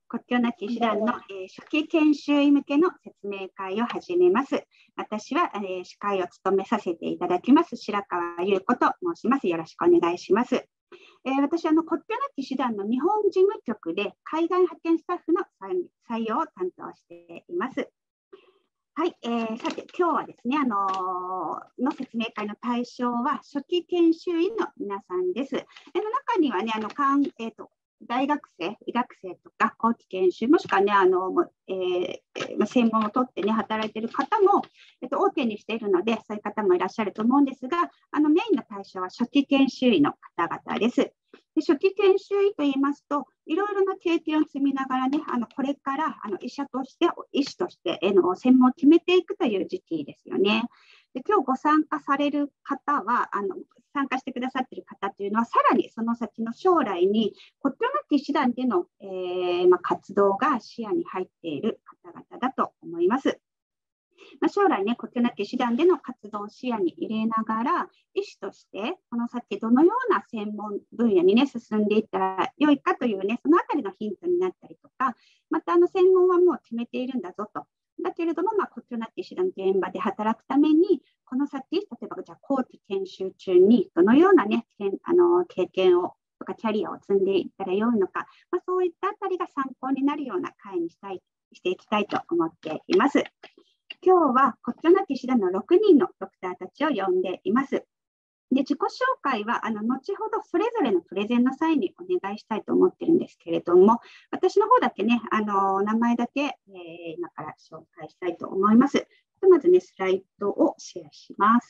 国境なき医師団の、初期研修医向けの説明会を始めます。私は、司会を務めさせていただきます白川優子と申します。よろしくお願いします。私は国境なき医師団の日本事務局で海外派遣スタッフの採用を担当しています。はい、さて今日はですね、の説明会の対象は初期研修医の皆さんです。中にはね、大学生、医学生とか後期研修、もしくはね、専門を取ってね、働いている方も、OK にしているので、そういう方もいらっしゃると思うんですが、メインの対象は初期研修医の方々です。で、初期研修医といいますと、いろいろな経験を積みながらね、これから医師としての専門を決めていくという時期ですよね。で、今日ご参加される方は、参加してくださっている方というのは、さらにその先の将来に国境なき医師団での、活動が視野に入っている方々だと思います。将来ね、国境なき医師団での活動を視野に入れながら、医師としてこの先どのような専門分野にね、進んでいったら良いかというね、そのあたりのヒントになったりとか、また専門はもう決めているんだぞと。だけれども、国境なき医師団の現場で働くために、この先、例えばじゃあ後期研修中にどのようなね、経験をとかキャリアを積んでいったら良いのか、そういったあたりが参考になるような会にしていきたいと思っています。今日は国境なき医師団の6人のドクターたちを呼んでいます。で、自己紹介は後ほどそれぞれのプレゼンの際にお願いしたいと思ってるんですけれども、私の方だけね、名前だけ、今から紹介したいと思います。まずね、スライドをシェアします。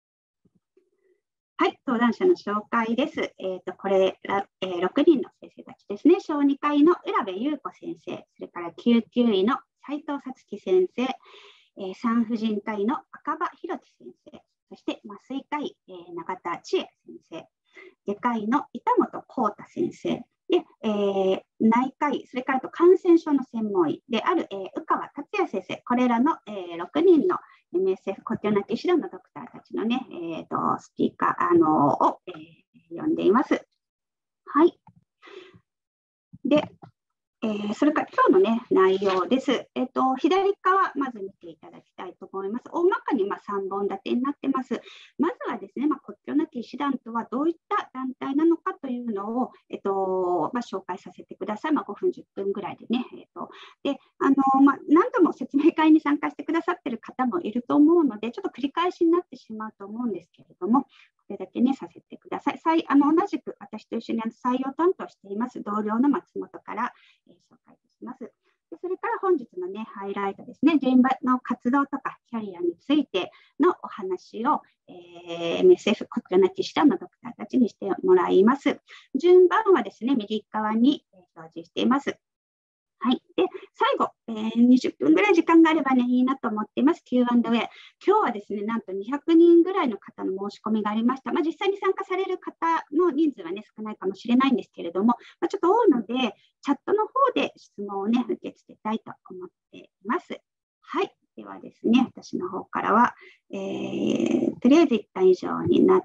はい、登壇者の紹介です。これら、6人の先生たちですね。小児科医の浦部優子先生、それから救急医の斉藤さつき先生、産婦人科医の赤羽弘樹先生、そして麻酔科医、永田千恵先生、外科医の板本幸太先生、で内科医、それから感染症の専門医である、宇川達也先生、これらの、6人の MSF 国境なき医師団のドクターたちのね、スピーカーを、呼んでいます。はい。で、それから今日のね、内容です。左側、まず見ていただきたいと思います。大まかに3本立てになってます。まずはですね、国境なき医師団とはどういった団体なのかというのを、紹介させてください。5分、10分ぐらいでね。で、何度も説明会に参加してくださっている方もいると思うので、ちょっと繰り返しになってしまうと思うんですけれども、これだけね、させてください。同じく私と一緒に採用担当しています同僚の松本から、紹介します。で、それから本日のね、ハイライトですね、現場の活動とかキャリアについてのお話を、MSF 国境なき医師団のドクターたちにしてもらいます。順番はですね、右側に表示しています。はい。で、最後、20分ぐらい時間があればね、いいなと思っています。Q&A。今日はですね、なんと200人ぐらいの方の申し込みがありました。実際に参加される方の人数はね、少ないかもしれないんですけれども、ちょっと多いので、チャットの方で質問をね、受け付けたいと思っています。はい。ではですね、私の方からは、とりあえず一旦以上になって、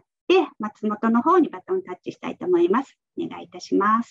松本の方にバトンタッチしたいと思います。お願いいたします。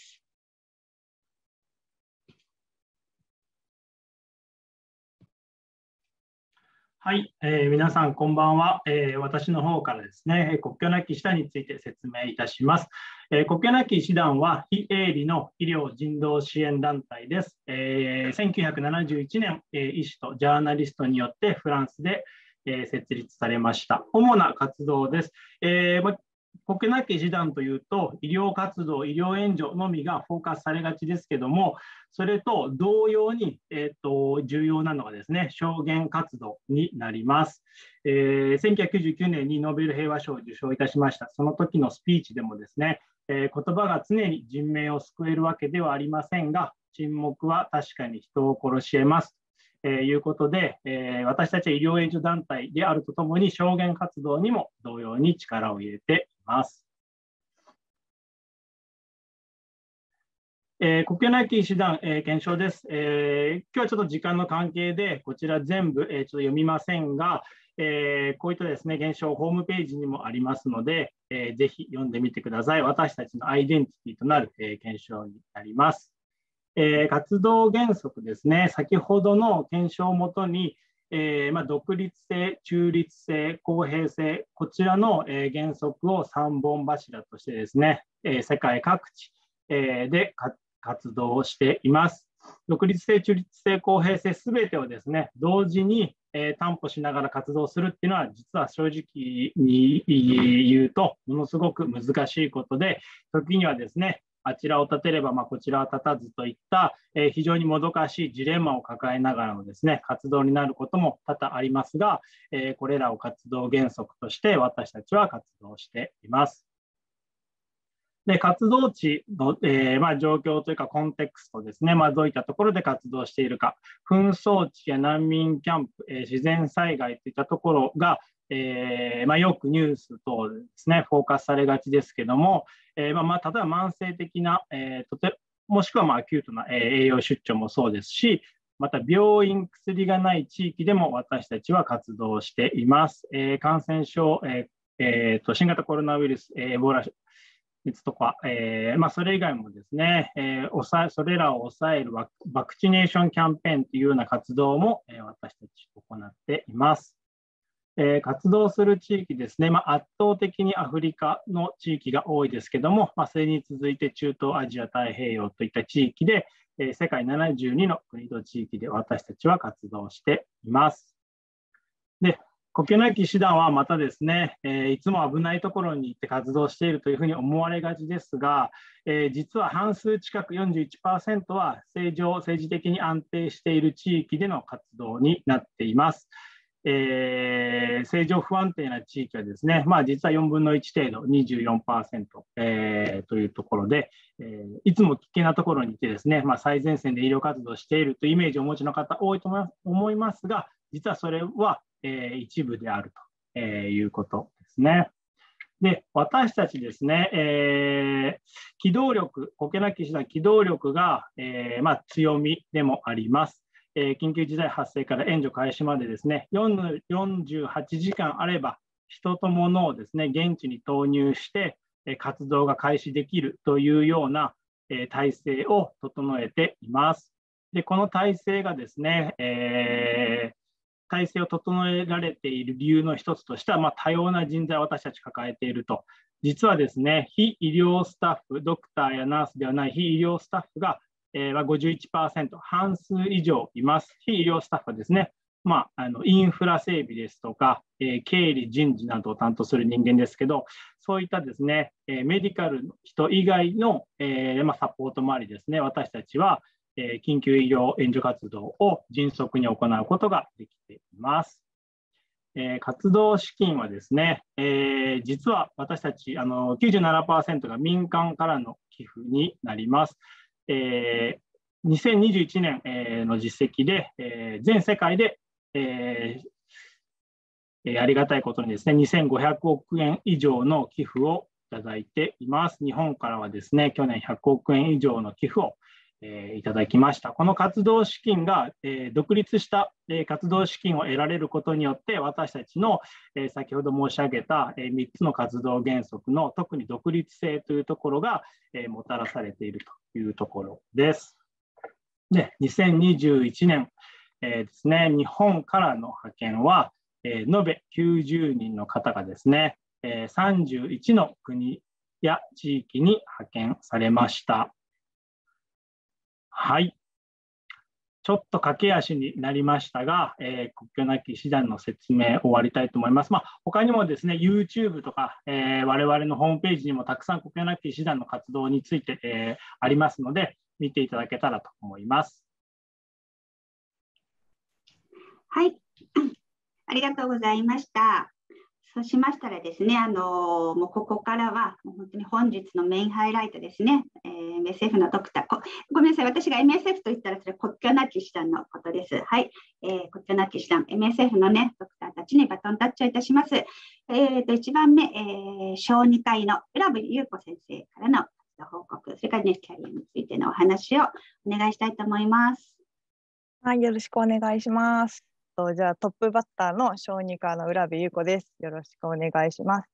はい、皆さんこんばんは。私の方からですね、国境なき医師団について説明いたします。国境なき医師団は非営利の医療人道支援団体です。1971年、医師とジャーナリストによってフランスで、設立されました。主な活動です。国境なき医師団というと医療活動、医療援助のみがフォーカスされがちですけども、それと同様に、重要なのがですね、証言活動になります。1999年にノーベル平和賞を受賞いたしました。その時のスピーチでもですね、言葉が常に人命を救えるわけではありませんが、沈黙は確かに人を殺し得ますということで、私たちは医療援助団体であるとともに証言活動にも同様に力を入れています。国境なき医師団、検証です。今日はちょっと時間の関係でこちら全部、ちょっと読みませんが、こういったですね、現象ホームページにもありますので、ぜひ読んでみてください。私たちのアイデンティティとなる、検証になります。 活動原則ですね、先ほどの検証をもとに、独立性、中立性、公平性、こちらの、原則を3本柱としてですね、世界各地、で活動をしています。独立性、中立性、公平性、すべてをですね、同時に、担保しながら活動するっていうのは、実は正直に言うと、ものすごく難しいことで、時にはですね、あちらを立てれば、こちらは立たずといった、非常にもどかしいジレンマを抱えながらのですね、活動になることも多々ありますが、これらを活動原則として私たちは活動しています。で、活動地の、状況というかコンテクストですね、どういったところで活動しているか、紛争地や難民キャンプ、自然災害といったところが、よくニュース等でですね、フォーカスされがちですけども、例えば慢性的な、もしくはアキュートな、栄養出張もそうですし、また病院、薬がない地域でも私たちは活動しています。感染症、新型コロナウイルス、エボラ熱とか、それ以外もですね、それらを抑えるバクチネーションキャンペーンというような活動も、私たち行っています。活動する地域ですね、圧倒的にアフリカの地域が多いですけども、それに続いて中東アジア太平洋といった地域で、世界72の国と地域で私たちは活動しています。で、国境なき医師団はまたですね、いつも危ないところに行って活動しているというふうに思われがちですが、実は半数近く 41% は政治的に安定している地域での活動になっています。政情不安定な地域はですね、実は4分の1程度 24%、というところで、いつも危険なところにいてですね、最前線で医療活動をしているというイメージをお持ちの方多いと思いますが、実はそれは、一部であるということですね。で、私たちですね、機動力、国境なき医師団機動力が、強みでもあります。緊急事態発生から援助開始までですね、48時間あれば、人と物をですね、現地に投入して、活動が開始できるというような、体制を整えています。で、この体制がですね、体制を整えられている理由の一つとしては、多様な人材を私たち抱えていると。実はですね、非医療スタッフ、ドクターやナースではない非医療スタッフが、51%、半数以上います。非医療スタッフはですね、インフラ整備ですとか、経理、人事などを担当する人間ですけど、そういったですね、メディカルの人以外の、サポートもありですね、私たちは、緊急医療援助活動を迅速に行うことができています。活動資金はですね、実は私たち97% が民間からの寄付になります。2021年の実績で、全世界で、ありがたいことにですね、2500億円以上の寄付をいただいています。日本からはですね、去年100億円以上の寄付をいただきました。この活動資金が、独立した、活動資金を得られることによって、私たちの、先ほど申し上げた、3つの活動原則の特に独立性というところが、もたらされているというところです。で、2021年、ですね、日本からの派遣は、延べ90人の方がですね、31の国や地域に派遣されました。はい。ちょっと駆け足になりましたが、国境なき医師団の説明を終わりたいと思います。他にもですね、YouTube とか、我々のホームページにもたくさん国境なき医師団の活動について、ありますので、見ていただけたらと思います。 はい、ありがとうございました。そうしましたらですね、もうここからはもう本当に本日のメインハイライトですね、MSF のドクター、ごめんなさい、私が MSF と言ったらそれ国境なき医師団のことです。はい、国境なき医師団、MSF のね、ドクターたちにバトンタッチをいたします。1番目、小児科医の浦部優子先生からの報告、それからね、キャリアについてのお話をお願いしたいと思います。 はい、よろしくお願いします。じゃあトップバッターの小児科の浦部優子です。よろしくお願いします。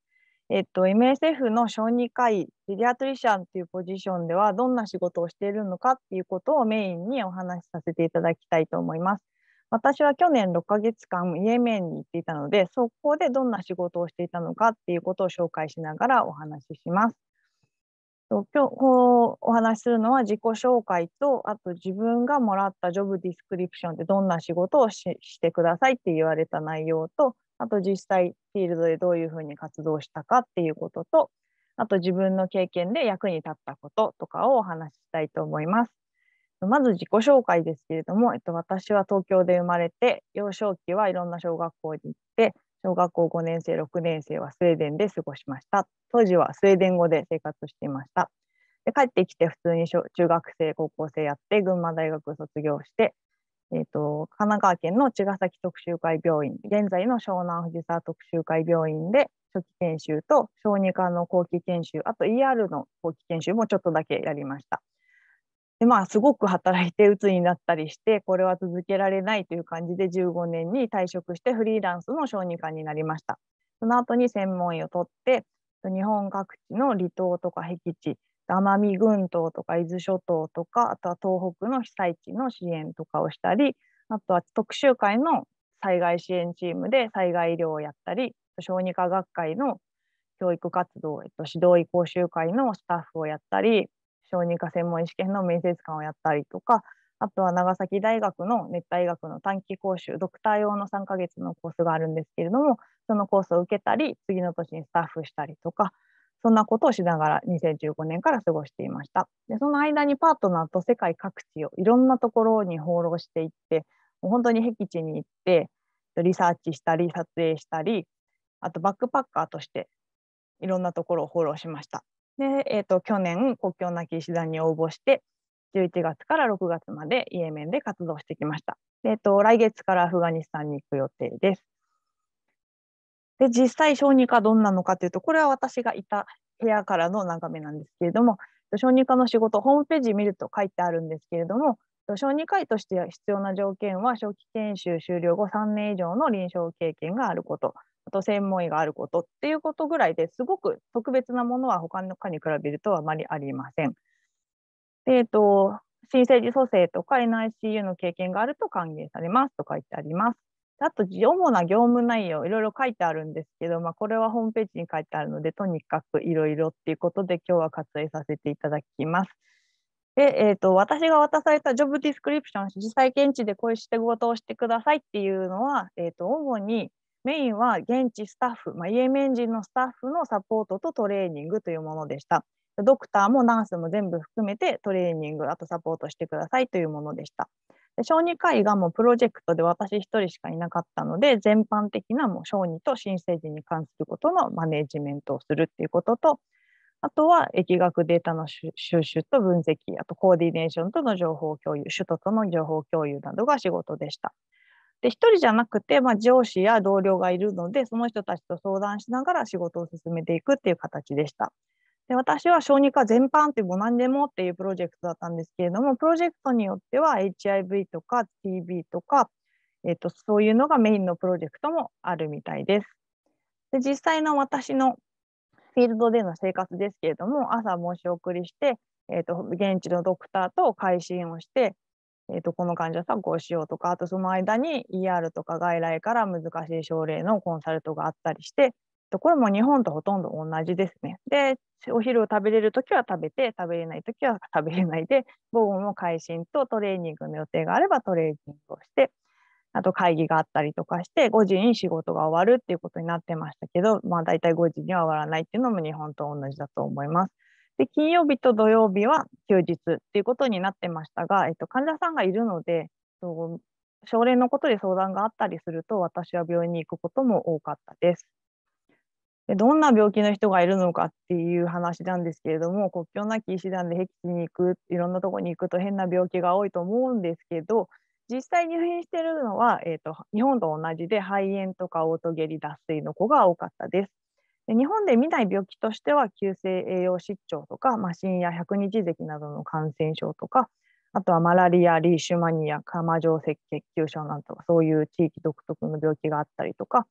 MSF の小児科医、ペディアトリシャンっていうポジションではどんな仕事をしているのかっていうことをメインにお話しさせていただきたいと思います。私は去年6ヶ月間イエメンに行っていたので、そこでどんな仕事をしていたのかっていうことを紹介しながらお話しします。今日お話しするのは自己紹介と、あと自分がもらったジョブディスクリプションでどんな仕事をしてくださいって言われた内容と、あと実際フィールドでどういうふうに活動したかっていうことと、あと自分の経験で役に立ったこととかをお話ししたいと思います。まず自己紹介ですけれども、私は東京で生まれて、幼少期はいろんな小学校に行って、小学校5年生、6年生はスウェーデンで過ごしました。当時はスウェーデン語で生活していました。で帰ってきて普通に中学生、高校生やって、群馬大学卒業して、神奈川県の茅ヶ崎特集会病院、現在の湘南藤沢特集会病院で初期研修と小児科の後期研修、あと ER の後期研修もちょっとだけやりました。ですごく働いて鬱になったりして、これは続けられないという感じで15年に退職してフリーランスの小児科になりました。その後に専門医を取って、日本各地の離島とか僻地、奄美群島とか伊豆諸島とか、あとは東北の被災地の支援とかをしたり、あとは特集会の災害支援チームで災害医療をやったり、小児科学会の教育活動、指導医講習会のスタッフをやったり、小児科専門医試験の面接官をやったりとか、あとは長崎大学の熱帯医学の短期講習、ドクター用の3ヶ月のコースがあるんですけれども、そのコースを受けたり、次の年にスタッフしたりとか、そんなことをしながら2015年から過ごしていました。で、その間にパートナーと世界各地をいろんなところに放浪していって、もう本当に僻地に行って、リサーチしたり、撮影したり、あとバックパッカーとしていろんなところをフォローしました。で、去年、国境なき医師団に応募して、11月から6月までイエメンで活動してきました。で、来月からアフガニスタンに行く予定です。で、実際小児科どんなのかというと、これは私がいた部屋からの眺めなんですけれども、小児科の仕事、ホームページ見ると書いてあるんですけれども、小児科医として必要な条件は、初期研修終了後3年以上の臨床経験があること、あと専門医があることっていうことぐらいですごく特別なものは他の科に比べるとあまりありません。で、新生児蘇生とか NICU の経験があると歓迎されますと書いてあります。あと、主な業務内容、いろいろ書いてあるんですけど、これはホームページに書いてあるので、とにかくいろいろっていうことで、今日は割愛させていただきます。で、私が渡されたジョブディスクリプション、実際現地でこういう仕事をしてくださいっていうのは、主にメインは現地スタッフ、イエメン人のスタッフのサポートとトレーニングというものでした。ドクターもナースも全部含めてトレーニング、あとサポートしてくださいというものでした。で、小児科医がもうプロジェクトで私一人しかいなかったので、全般的なもう小児と新生児に関することのマネジメントをするっていうことと、あとは疫学データの収集と分析、あとコーディネーションとの情報共有、首都との情報共有などが仕事でした。で、一人じゃなくて、上司や同僚がいるので、その人たちと相談しながら仕事を進めていくっていう形でした。で、私は小児科全般っていうもう何でもっていうプロジェクトだったんですけれども、プロジェクトによっては HIV とか TB とか、そういうのがメインのプロジェクトもあるみたいです。で、実際の私のフィールドでの生活ですけれども、朝申し送りして、現地のドクターと会診をして、この患者さんこうしようとか、あとその間に ER とか外来から難しい症例のコンサルトがあったりして、これも日本とほとんど同じですね。で、お昼を食べれるときは食べて、食べれないときは食べれないで、午後も会診とトレーニングの予定があればトレーニングをして、あと会議があったりとかして、5時に仕事が終わるっていうことになってましたけど、大体5時には終わらないっていうのも日本と同じだと思います。で、金曜日と土曜日は休日っていうことになってましたが、患者さんがいるので、症例のことで相談があったりすると、私は病院に行くことも多かったです。で、どんな病気の人がいるのかっていう話なんですけれども、国境なき医師団で僻地に行く、いろんなところに行くと変な病気が多いと思うんですけど、実際入院しているのは、日本と同じで肺炎とかオート下痢脱水の子が多かったです。で、日本で見ない病気としては急性栄養失調とか、心や百日咳などの感染症とか、あとはマラリア、リーシュマニア、カマ状赤血球症などそういう地域独特の病気があったりとか、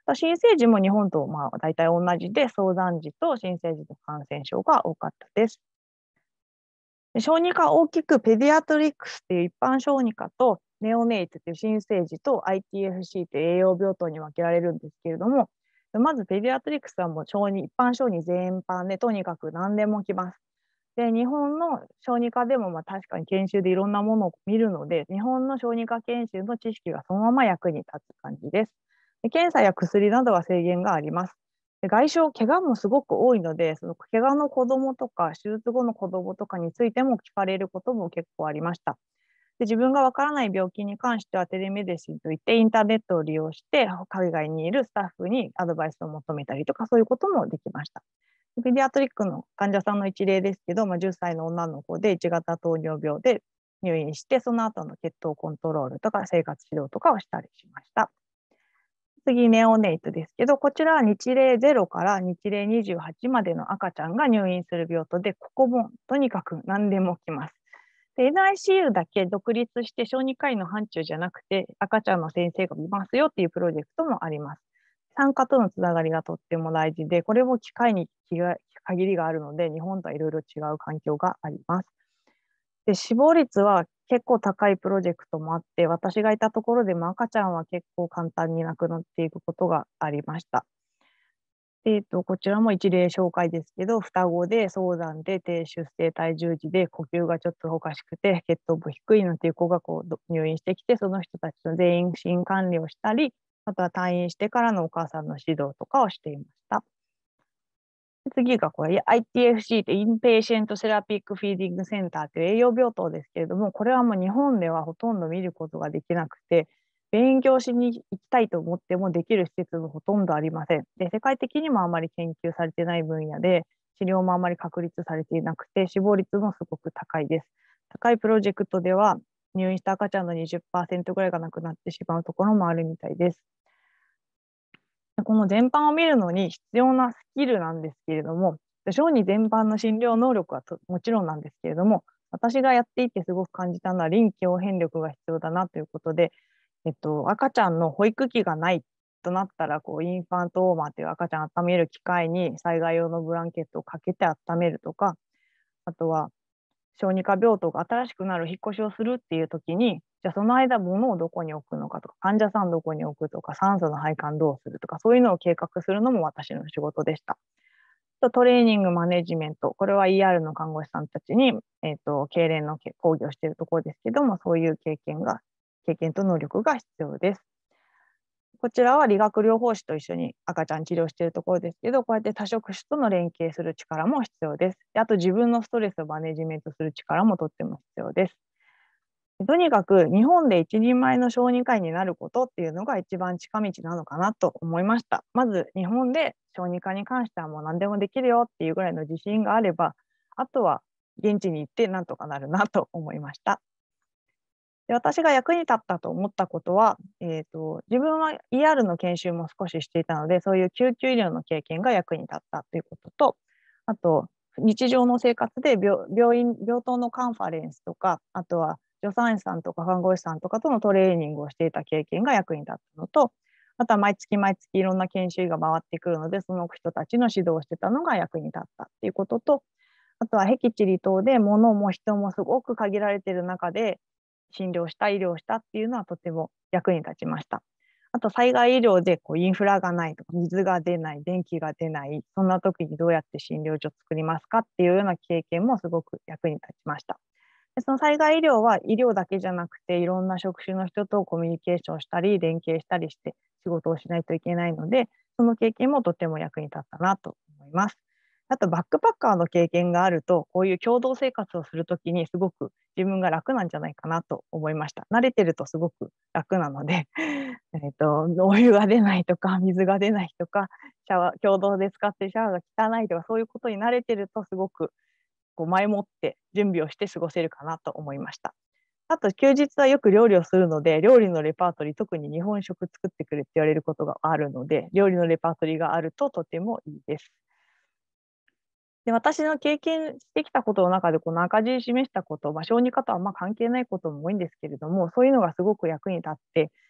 新生児も日本と大体同じで、早産児と新生児の感染症が多かったです。小児科大きくペディアトリックスという一般小児科とネオネイトという新生児と ITFC という栄養病棟に分けられるんですけれども、まずペディアトリックスはもう一般小児全般でとにかく何でも来ます。で、日本の小児科でも確かに研修でいろんなものを見るので、日本の小児科研修の知識がそのまま役に立つ感じです。で、検査や薬などは制限があります。で、外傷、怪我もすごく多いので、その怪我の子どもとか手術後の子どもとかについても聞かれることも結構ありました。で、自分がわからない病気に関してはテレメディシンといってインターネットを利用して海外にいるスタッフにアドバイスを求めたりとか、そういうこともできました。ペディアトリックの患者さんの一例ですけど、10歳の女の子で1型糖尿病で入院して、その後の血糖コントロールとか生活指導とかをしたりしました。次、ネオネイトですけど、こちらは日例0から日例28までの赤ちゃんが入院する病棟で、ここもとにかく何でも来ます。で、NICU だけ独立して小児科医の範疇じゃなくて、赤ちゃんの先生がいますよっていうプロジェクトもあります。産科とのつながりがとっても大事で、これも機会に限りがあるので、日本とはいろいろ違う環境があります。で、死亡率は結構高いプロジェクトもあって、私がいたところでも赤ちゃんは結構簡単に亡くなっていくことがありました。こちらも一例紹介ですけど、双子で早産で低出生体重児で呼吸がちょっとおかしくて血糖部低いなんていう子が入院してきて、その人たちの全員診管理をしたり、あとは退院してからのお母さんの指導とかをしていました。次がこれ ITFC ってインペイシェントセラピックフィーディングセンターという栄養病棟ですけれども、これはもう日本ではほとんど見ることができなくて、勉強しに行きたいと思ってもできる施設もほとんどありません。で、世界的にもあまり研究されてない分野で、治療もあまり確立されていなくて、死亡率もすごく高いです。高いプロジェクトでは、入院した赤ちゃんの 20% ぐらいが亡くなってしまうところもあるみたいです。この全般を見るのに必要なスキルなんですけれども、小児全般の診療能力はもちろんなんですけれども、私がやっていてすごく感じたのは臨機応変力が必要だなということで、赤ちゃんの保育器がないとなったら、インファントウォーマーという赤ちゃんを温める機械に災害用のブランケットをかけて温めるとか、あとは小児科病棟が新しくなる引っ越しをするっていう時に、じゃあその間物をどこに置くのかとか、患者さんどこに置くとか、酸素の配管どうするとか、そういうのを計画するのも私の仕事でした。トレーニングマネジメント、これは ER の看護師さんたちに、痙攣の講義をしているところですけども、そういう経験と能力が必要です。こちらは理学療法士と一緒に赤ちゃん治療しているところですけど、こうやって多職種との連携する力も必要です。あと自分のストレスをマネジメントする力もとっても必要です。とにかく日本で一人前の小児科医になることっていうのが一番近道なのかなと思いました。まず日本で小児科に関してはもう何でもできるよっていうぐらいの自信があれば、あとは現地に行ってなんとかなるなと思いました。で、私が役に立ったと思ったことは、自分は ER の研修も少ししていたので、そういう救急医療の経験が役に立ったということと、あと日常の生活で病棟のカンファレンスとか、あとは助産師さんとか看護師さんとかとのトレーニングをしていた経験が役に立ったのと、あとは毎月毎月いろんな研修医が回ってくるので、その人たちの指導をしてたのが役に立ったっていうことと、あとは僻地離島で物も人もすごく限られている中で診療した医療したっていうのはとても役に立ちました。あと災害医療でインフラがないとか水が出ない、電気が出ない、そんな時にどうやって診療所を作りますかっていうような経験もすごく役に立ちました。で、その災害医療は医療だけじゃなくていろんな職種の人とコミュニケーションしたり連携したりして仕事をしないといけないので、その経験もとても役に立ったなと思います。あとバックパッカーの経験があると、こういう共同生活をするときにすごく自分が楽なんじゃないかなと思いました。慣れてるとすごく楽なのでお湯が出ないとか水が出ないとか、共同で使ってるシャワーが汚いとか、そういうことに慣れてるとすごく前もって準備をして過ごせるかなと思いました。あと休日はよく料理をするので、料理のレパートリー、特に日本食作ってくれって言われることがあるので、料理のレパートリーがあるととてもいいです。で、私の経験してきたことの中で、この赤字示したこと、小児科とは関係ないことも多いんですけれども、そういうのがすごく役に立って、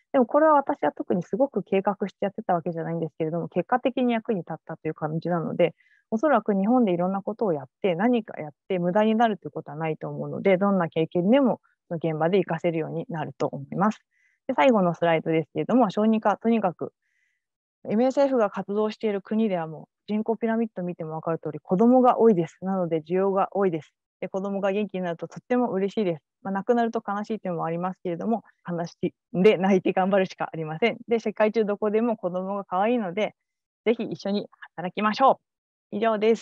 でもこれは私は特にすごく計画してやってたわけじゃないんですけれども、結果的に役に立ったという感じなので、おそらく日本でいろんなことをやって、何かやって無駄になるということはないと思うので、どんな経験でもその現場で活かせるようになると思います。で、最後のスライドですけれども、小児科、とにかく MSF が活動している国ではもう人口ピラミッド見ても分かる通り、子どもが多いです。なので需要が多いです。で、子どもが元気になるととっても嬉しいです。亡くなると悲しい点もありますけれども、悲しんで泣いて頑張るしかありません。で、世界中どこでも子どもが可愛いので、ぜひ一緒に働きましょう。以上です。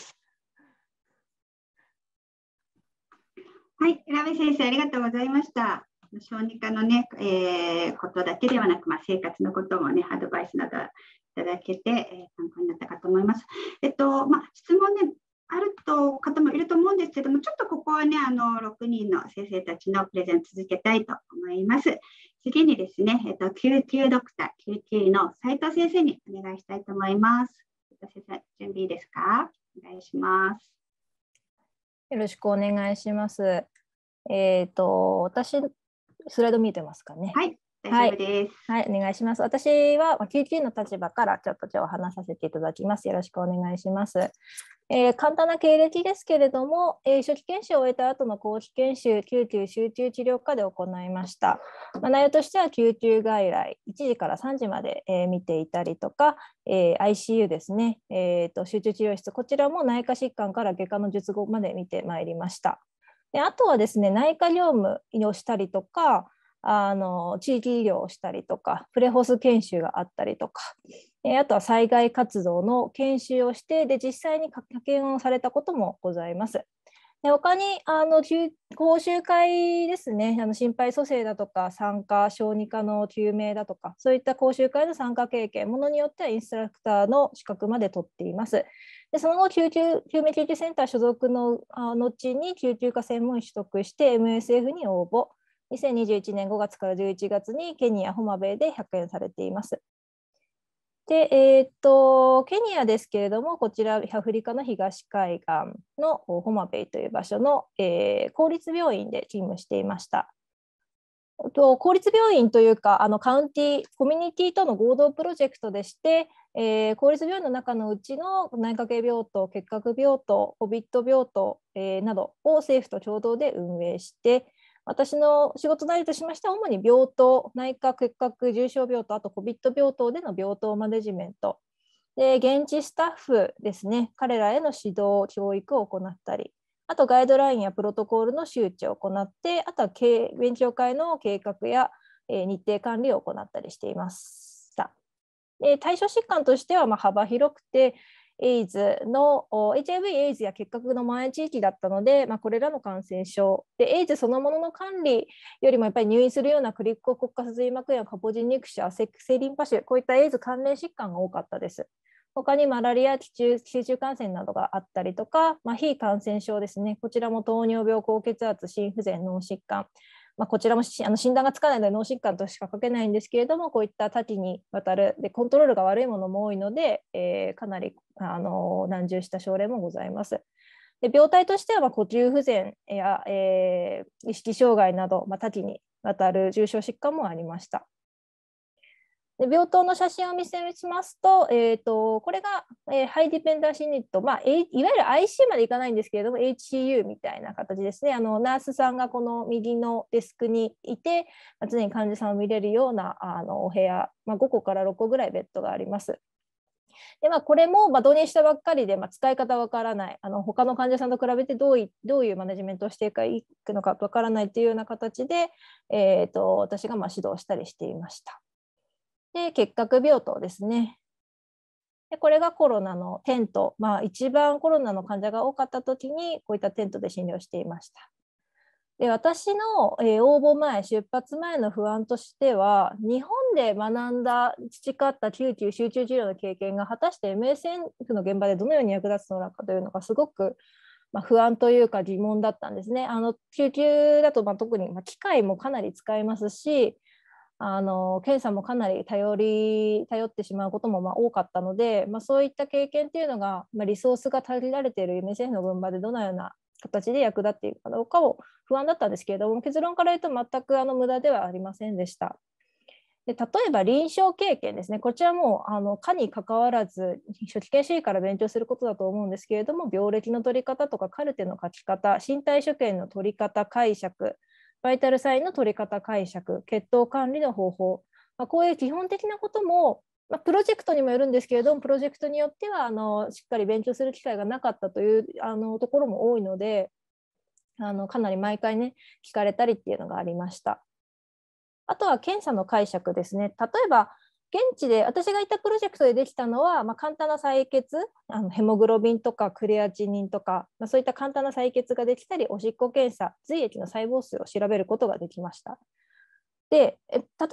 はい、浦部先生、ありがとうございました。小児科のね、ことだけではなく、生活のこともね、アドバイスなどいただけて、参考になったかと思います。質問ね、ある方もいると思うんですけども、ちょっとここはね、6人の先生たちのプレゼン続けたいと思います。次にですね、救急ドクター、救急医の斉藤先生にお願いしたいと思います。斉藤先生、準備いいですか？お願いします。 よろしくお願いします。私、スライド見えてますかね。 はい、大丈夫です。 はい、お願いします。私は救急医の立場からちょっとお話させていただきます。よろしくお願いします。簡単な経歴ですけれども、初期研修を終えた後の後期研修、救急集中治療科で行いました。内容としては救急外来、1時から3時まで、見ていたりとか、ICU ですね、集中治療室、こちらも内科疾患から外科の術後まで見てまいりました。で、あとはですね、内科業務をしたりとか、地域医療をしたりとか、プレホス研修があったりとか、あとは災害活動の研修をして、で実際に派遣をされたこともございます。で他に講習会ですね、心肺蘇生だとか産科、小児科の救命だとか、そういった講習会の参加経験、ものによってはインストラクターの資格まで取っています。でその後、救命救急センター所属の後に救急科専門医取得して MSF に応募。2021年5月から11月にケニア・ホマベイで派遣されています。で、ケニアですけれども、こちらアフリカの東海岸のホマベイという場所の、公立病院で勤務していました。公立病院というかカウンティコミュニティとの合同プロジェクトでして、公立病院の中のうちの内科系病棟、結核病棟、COVID病棟、などを政府と共同で運営して、私の仕事内容としましては、主に病棟、内科、結核、重症病棟、あと COVID 病棟での病棟マネジメント、で現地スタッフですね、彼らへの指導、教育を行ったり、あとガイドラインやプロトコールの周知を行って、あとは勉強会の計画や日程管理を行ったりしていました。で対処疾患としては幅広くて、エイズの HIV エイズや結核の蔓延地域だったので、これらの感染症でエイズそのものの管理よりもやっぱり入院するようなクリッコ国家髄膜炎やカポジ肉腫、性リンパ腫、こういったエイズ関連疾患が多かったです。他にマラリア、集中感染などがあったりとか、非感染症ですね、こちらも糖尿病、高血圧、心不全、脳疾患、こちらも診断がつかないので脳疾患としか書けないんですけれども、こういった多岐にわたるでコントロールが悪いものも多いので、かなり難重した症例もございます。で病態としては呼吸不全や、意識障害など、多岐にわたる重症疾患もありました。で病棟の写真を見せますと、これが、ハイディペンダンシーユニット、いわゆる IC までいかないんですけれども、HCU みたいな形ですね。ナースさんがこの右のデスクにいて、常に患者さんを見れるようなお部屋、5個から6個ぐらいベッドがあります。でこれも導入したばっかりで、使い方わからない、他の患者さんと比べてどういうマネジメントをしていくのかわからないというような形で、私が指導したりしていました。で結核病棟ですね。でこれがコロナのテント、一番コロナの患者が多かったときにこういったテントで診療していました。で私の、応募前、出発前の不安としては、日本で学んだ、培った救急集中治療の経験が果たして MSF の現場でどのように役立つのかというのがすごく不安というか疑問だったんですね。救急だと特に機械もかなり使いますし、検査もかなり頼ってしまうことも多かったので、そういった経験っていうのが、リソースが限られている MSF の現場でどのような形で役立っているかどうかを不安だったんですけれども、結論から言うと全く無駄ではありませんでした。 で例えば臨床経験ですね。こちらも科に関わらず初期研修医から勉強することだと思うんですけれども、病歴の取り方とかカルテの書き方、身体所見の取り方解釈、バイタルサインの取り方解釈、血糖管理の方法、こういう基本的なことも、プロジェクトにもよるんですけれども、プロジェクトによってはしっかり勉強する機会がなかったというところも多いので、かなり毎回ね聞かれたりっていうのがありました。あとは検査の解釈ですね。例えば現地で私がいたプロジェクトでできたのは、簡単な採血、ヘモグロビンとかクレアチニンとか、そういった簡単な採血ができたり、おしっこ検査、髄液の細胞数を調べることができました。で例えば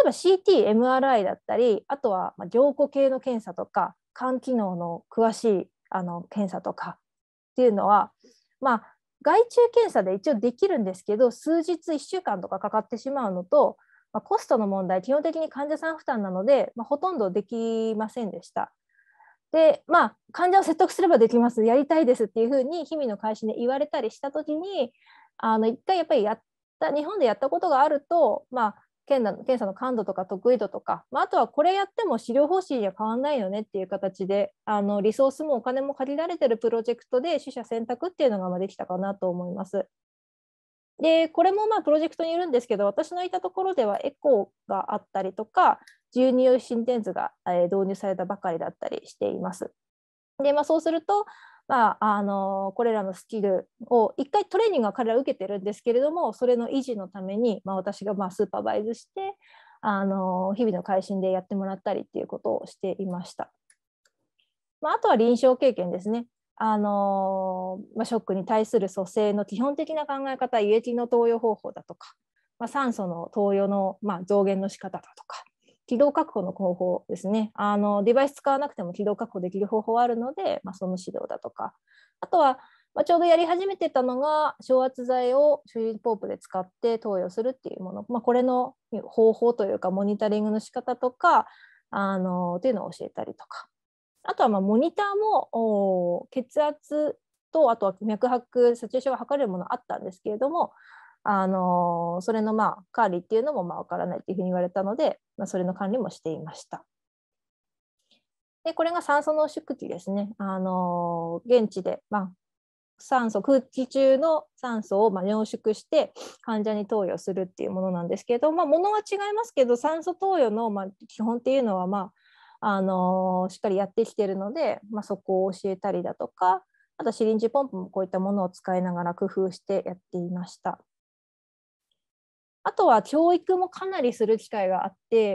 CT、MRI だったり、あとは凝固系の検査とか、肝機能の詳しい検査とかっていうのは、外注検査で一応できるんですけど、数日1週間とかかかってしまうのと、コストの問題、基本的に患者さん負担なので、ほとんどできませんでした。で、患者を説得すればできます、やりたいですっていうふうに日々の開始で言われたりしたときに、一回やっぱり日本でやったことがあると、検査の感度とか得意度とか、あとはこれやっても治療方針には変わらないよねっていう形で、リソースもお金も借りられてるプロジェクトで取捨選択っていうのができたかなと思います。でこれもプロジェクトにいるんですけど、私のいたところではエコーがあったりとか、自由入院心電図が導入されたばかりだったりしています。でそうすると、これらのスキルを一回トレーニングは彼ら受けてるんですけれども、それの維持のために、私がスーパーバイズして日々の回診でやってもらったりっていうことをしていました。あとは臨床経験ですね。ショックに対する蘇生の基本的な考え方、輸液の投与方法だとか、酸素の投与の増減の仕方だとか、気道確保の方法ですね。デバイス使わなくても気道確保できる方法あるので、その指導だとか、あとは、ちょうどやり始めてたのが昇圧剤をシュリンポープで使って投与するっていうもの、これの方法というかモニタリングの仕方とかっていうのを教えたりとか、あとはモニターも血圧と、あとは脈拍、サチュレーションが測れるものあったんですけれども、それの管理っていうのもわからないっていうふうに言われたので、それの管理もしていました。でこれが酸素濃縮器ですね。現地で、空気中の酸素を濃縮して患者に投与するっていうものなんですけど、ものは違いますけど、酸素投与の基本っていうのはしっかりやってきているので、そこを教えたりだとか、あとシリンジポンプもこういったものを使いながら工夫してやっていました。あとは教育もかなりする機会があって、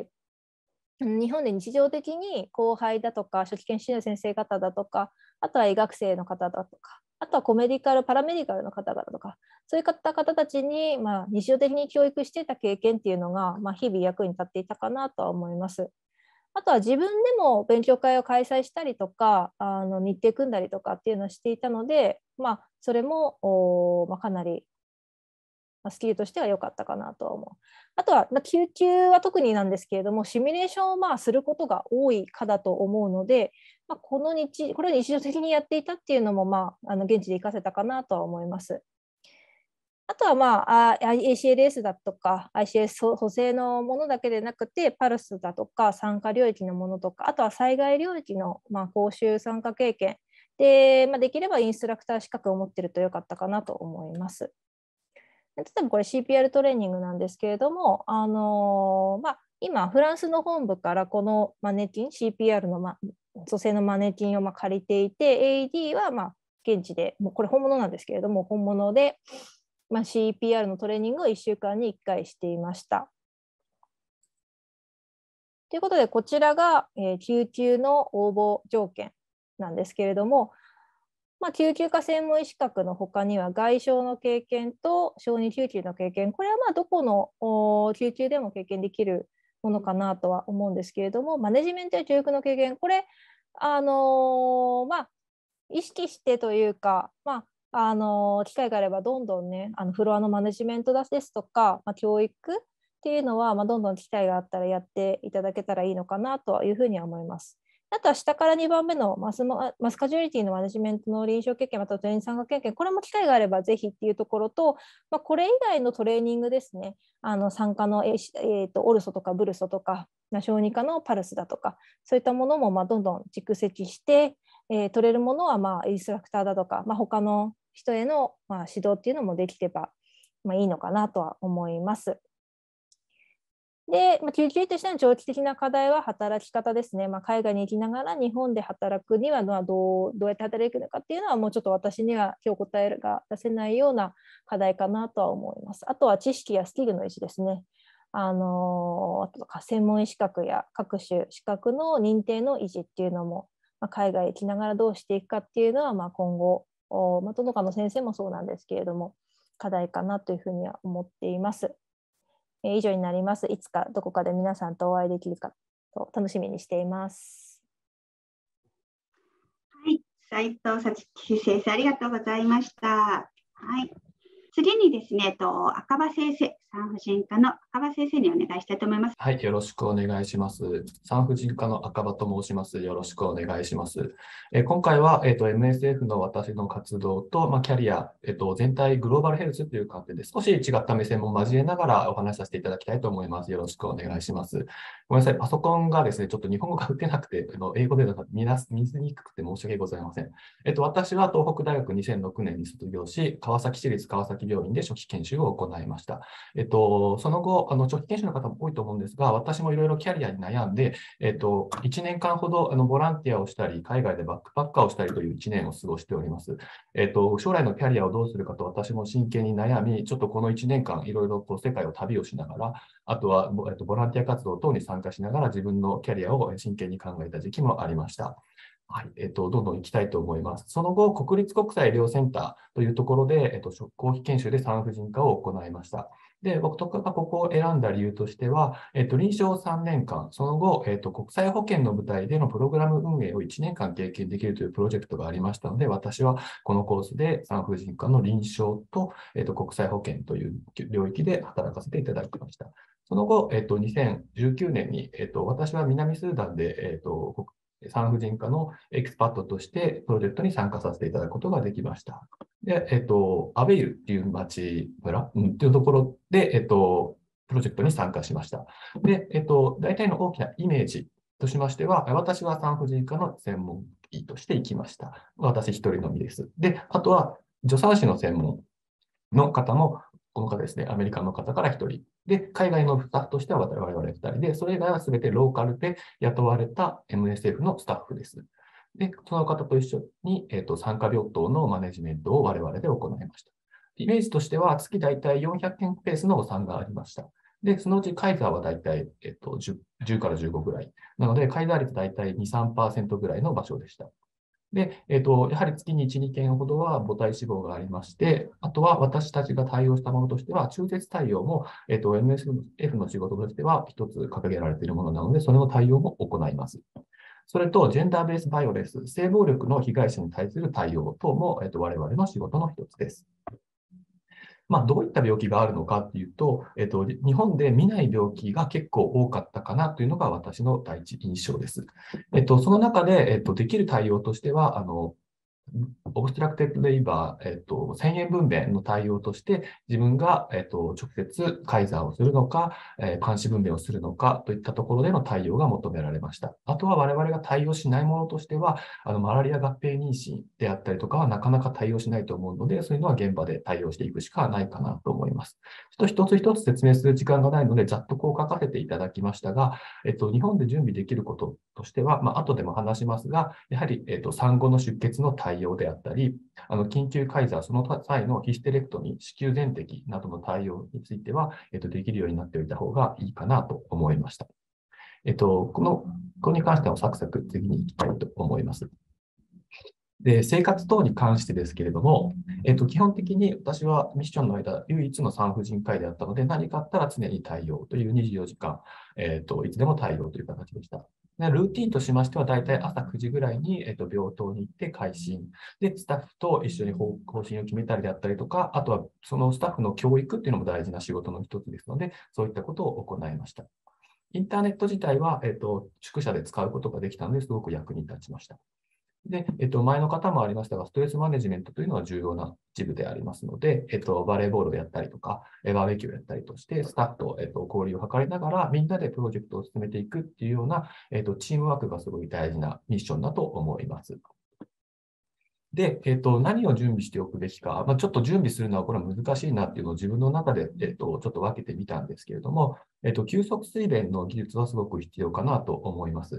日本で日常的に後輩だとか初期研修医の先生方だとか、あとは医学生の方だとか、あとはパラメディカルの方々とか、そういった方たちに日常的に教育していた経験っていうのが日々役に立っていたかなとは思います。あとは自分でも勉強会を開催したりとか、日程組んだりとかっていうのをしていたので、それもかなりスキルとしては良かったかなとは思う。あとは救急は特になんですけれども、シミュレーションをすることが多いかだと思うので、これを日常的にやっていたっていうのも現地で活かせたかなとは思います。あとはACLS だとか ICS 補正のものだけでなくて、パルスだとか参加領域のものとか、あとは災害領域の講習参加経験で、できればインストラクター資格を持っていると良かったかなと思います。例えばこれ CPR トレーニングなんですけれども、今フランスの本部からこのマネキン CPR の蘇生のマネキンを借りていて、 AED は現地で、これ本物なんですけれども、本物でCPR のトレーニングを1週間に1回していました。ということで、こちらが救急の応募条件なんですけれども、救急科専門医資格の他には外傷の経験と小児救急の経験、これはどこの救急でも経験できるものかなとは思うんですけれども、マネジメントや教育の経験、これ意識してというか、機会があればどんどんね、フロアのマネジメントですとか、教育っていうのは、どんどん機会があったらやっていただけたらいいのかなというふうには思います。 あとは下から2番目のマスカジュアリティのマネジメントの臨床経験、またはトレーニング参加経験、これも機会があればぜひっていうところと、これ以外のトレーニングですね、産科の、オルソとかブルソとか、小児科のパルスだとか、そういったものもどんどん蓄積して、取れるものはインストラクターだとか、他の人への指導っていうのもできればいいのかなとは思います。で、救急医としての長期的な課題は働き方ですね。海外に行きながら日本で働くにはどうやって働くのかっていうのはもうちょっと私には今日答えが出せないような課題かなとは思います。あとは知識やスキルの維持ですね。あと専門医資格や各種資格の認定の維持っていうのも、海外行きながらどうしていくかっていうのは今後、どの科の先生もそうなんですけれども、課題かなというふうには思っています。以上になります。いつかどこかで皆さんとお会いできるかと楽しみにしています。 はい、斉藤幸樹先生、ありがとうございました。はい、次にですね、赤羽先生、産婦人科の赤羽先生にお願いしたいと思います。 はい、よろしくお願いします。産婦人科の赤羽と申します。よろしくお願いします。今回は、MSF の私の活動と、キャリア、全体グローバルヘルスという観点で少し違った目線も交えながらお話しさせていただきたいと思います。よろしくお願いします。ごめんなさい、パソコンがですね、ちょっと日本語が打てなくて、英語で見にくくて申し訳ございません。私は東北大学2006年に卒業し、川崎市立川崎病院で初期研修を行いました。その後、初期研修の方も多いと思うんですが、私もいろいろキャリアに悩んで、1年間ほどボランティアをしたり、海外でバックパッカーをしたりという1年を過ごしております。将来のキャリアをどうするかと私も真剣に悩み、ちょっとこの1年間、いろいろ世界を旅をしながら、あとはボランティア活動等に参加しながら自分のキャリアを真剣に考えた時期もありました。はい、どんどん行きたいと思います。その後、国立国際医療センターというところで、公費研修で産婦人科を行いました。で、僕がここを選んだ理由としては、臨床3年間、その後、国際保険の舞台でのプログラム運営を1年間経験できるというプロジェクトがありましたので、私はこのコースで産婦人科の臨床と、国際保険という領域で働かせていただきました。その後、2019年に、私は南スーダンで、産婦人科のエキスパートとしてプロジェクトに参加させていただくことができました。で、アベイルっていう町村、っていうところで、プロジェクトに参加しました。で、大体の大きなイメージとしましては、私は産婦人科の専門医として行きました。私一人のみです。で、あとは助産師の専門の方も、この方ですね、アメリカの方から1人。で、海外のスタッフとしては我々2人で、それ以外は全てローカルで雇われた MSF のスタッフです。で、その方と一緒に、産科病棟のマネジメントを我々で行いました。イメージとしては、月大体400件ペースのお産がありました。で、そのうちカイザーは大体、10から15ぐらい。なので、カイザー率大体2、3% ぐらいの場所でした。で、やはり月に1、2件ほどは母体死亡がありまして、あとは私たちが対応したものとしては、中絶対応も、MSF の仕事としては一つ掲げられているものなので、それの対応も行います。それと、ジェンダーベースバイオレス、性暴力の被害者に対する対応等も、我々の仕事の一つです。どういった病気があるのかっていうと、日本で見ない病気が結構多かったかなというのが私の第一印象です。その中で、できる対応としては、オブストラクテッドレイバー、遷延分娩の対応として、自分が、直接カイザーをするのか、監視分娩をするのかといったところでの対応が求められました。あとは我々が対応しないものとしては、マラリア合併妊娠であったりとかはなかなか対応しないと思うので、そういうのは現場で対応していくしかないかなと思います。ちょっと一つ一つ説明する時間がないので、ざっとこう書かせていただきましたが、日本で準備できることとしては、後でも話しますが、やはり、産後の出血の対応であったり、緊急カイザー、その際のヒステレクトミー、子宮全摘などの対応については、できるようになっておいた方がいいかなと思いました。これに関してはサクサク次に行きたいと思います。で、生活等に関してですけれども、基本的に私はミッションの間、唯一の産婦人科医であったので、何かあったら常に対応という24時間、いつでも対応という形でした。でルーティンとしましては、だいたい朝9時ぐらいに、病棟に行って回診。で、スタッフと一緒に方針を決めたりであったりとか、あとはそのスタッフの教育っていうのも大事な仕事の一つですので、そういったことを行いました。 インターネット自体は、宿舎で使うことができたので、すごく役に立ちました。で、前の方もありましたが、ストレスマネジメントというのは重要な一部でありますので、バレーボールをやったりとか、バーベキューをやったりとして、スタッフと、交流を図りながら、みんなでプロジェクトを進めていくっていうような、チームワークがすごい大事なミッションだと思います。で、何を準備しておくべきか、ちょっと準備するのはこれは難しいなっていうのを自分の中で、ちょっと分けてみたんですけれども、急速水弁の技術はすごく必要かなと思います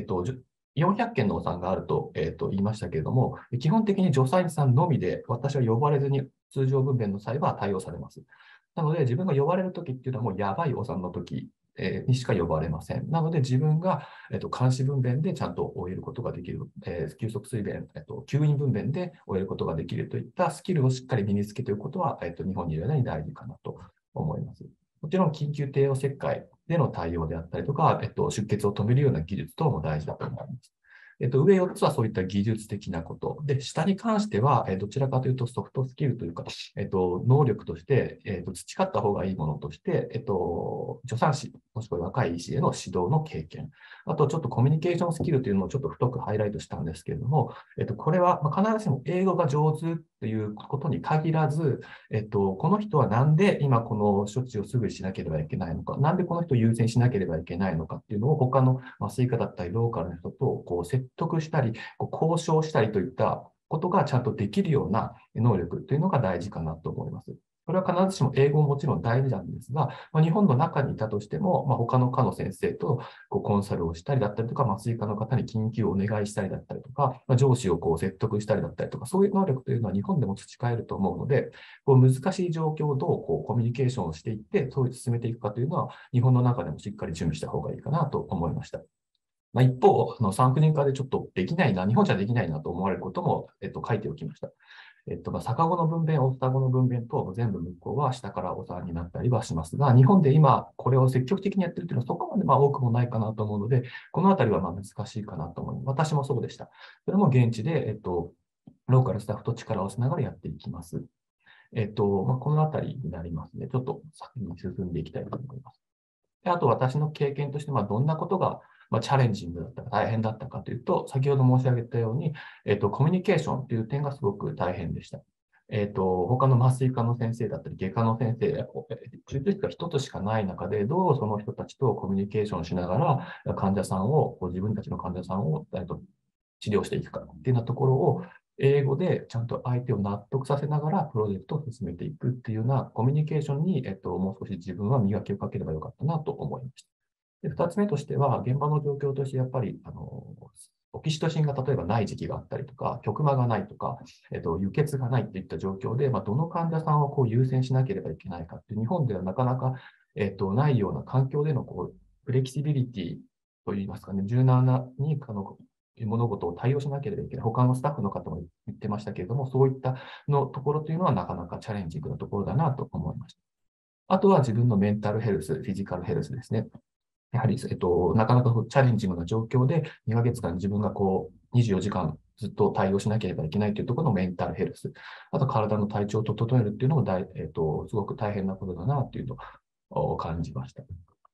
。400件のお産があると、言いましたけれども、基本的に助産師さんのみで、私は呼ばれずに通常分娩の際は対応されます。なので、自分が呼ばれるときっていうのはもうやばいお産のときにしか呼ばれません。なので、自分が、監視分娩でちゃんと終えることができる、急速水弁、吸引分娩で終えることができるといったスキルをしっかり身につけておくことは、日本にいる間に大事かなと思います。もちろん、緊急帝王切開での対応であったりとか、出血を止めるような技術等も大事だと思います。上4つはそういった技術的なこと。で、下に関しては、どちらかというとソフトスキルというか、能力として、培った方がいいものとして、助産師、もしくは若い医師への指導の経験。あと、ちょっとコミュニケーションスキルというのをちょっと太くハイライトしたんですけれども、これは必ずしも英語が上手ということに限らず、この人はなんで今この処置をすぐしなければいけないのか、なんでこの人を優先しなければいけないのかっていうのを他の麻酔科だったりローカルの人と説得したり、交渉したりといったことがちゃんとできるような能力というのが大事かなと思います。これは必ずしも英語ももちろん大事なんですが、日本の中にいたとしても、他の科の先生とコンサルをしたりだったりとか、麻酔科の方に緊急をお願いしたりだったりとか、上司を説得したりだったりとか、そういう能力というのは日本でも培えると思うので、難しい状況をどうコミュニケーションをしていって、そう進めていくかというのは、日本の中でもしっかり準備した方がいいかなと思いました。一方、産婦人科でちょっとできないな、日本じゃできないなと思われることも、書いておきました。逆子の分娩、双子の分娩と全部向こうは下からお産になったりはしますが、日本で今これを積極的にやってるというのはそこまで多くもないかなと思うので、このあたりは難しいかなと思います。私もそうでした。それも現地で、ローカルスタッフと力を合わせながらやっていきます。このあたりになりますね。ちょっと先に進んでいきたいと思います。であと私の経験として、どんなことがチャレンジングだったか、大変だったかというと、先ほど申し上げたように、コミュニケーションという点がすごく大変でした。他の麻酔科の先生だったり、外科の先生、手術室が一つしかない中で、どうその人たちとコミュニケーションしながら、患者さんを、自分たちの患者さんを治療していくかっていうようなところを、英語でちゃんと相手を納得させながらプロジェクトを進めていくっていうようなコミュニケーションに、もう少し自分は磨きをかければよかったなと思いました。で、2つ目としては、現場の状況としてやっぱり、オキシトシンが例えばない時期があったりとか、局麻がないとか、輸血がないといった状況で、どの患者さんを優先しなければいけないかって、日本ではなかなか、ないような環境でのフレキシビリティといいますかね、柔軟に物事を対応しなければいけない。他のスタッフの方も言ってましたけれども、そういったところというのはなかなかチャレンジングなところだなと思いました。あとは自分のメンタルヘルス、フィジカルヘルスですね。やはり、なかなかチャレンジングな状況で2ヶ月間自分が24時間ずっと対応しなければいけないというところのメンタルヘルス、あと体の体調を整えるっていうのもすごく大変なことだなというのを感じました。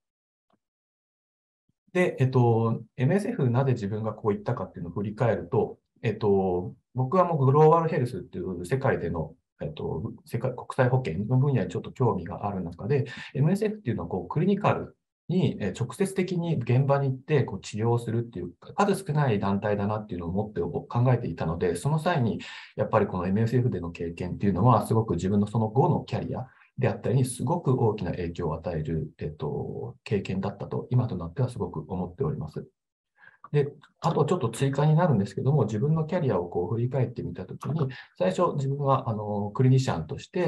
で、MSF なぜ自分がこう言ったかっていうのを振り返ると、僕はもうグローバルヘルスっていう世界での国際保険の分野にちょっと興味がある中で、MSF っていうのはクリニカルに直接的に現場に行って治療するっていう数少ない団体だなっていうのを思って考えていたので、その際にやっぱりこの MSF での経験っていうのはすごく自分のその後のキャリアであったりにすごく大きな影響を与える、経験だったと今となってはすごく思っております。で、あとちょっと追加になるんですけども、自分のキャリアを振り返ってみたときに、最初自分はクリニシャンとして、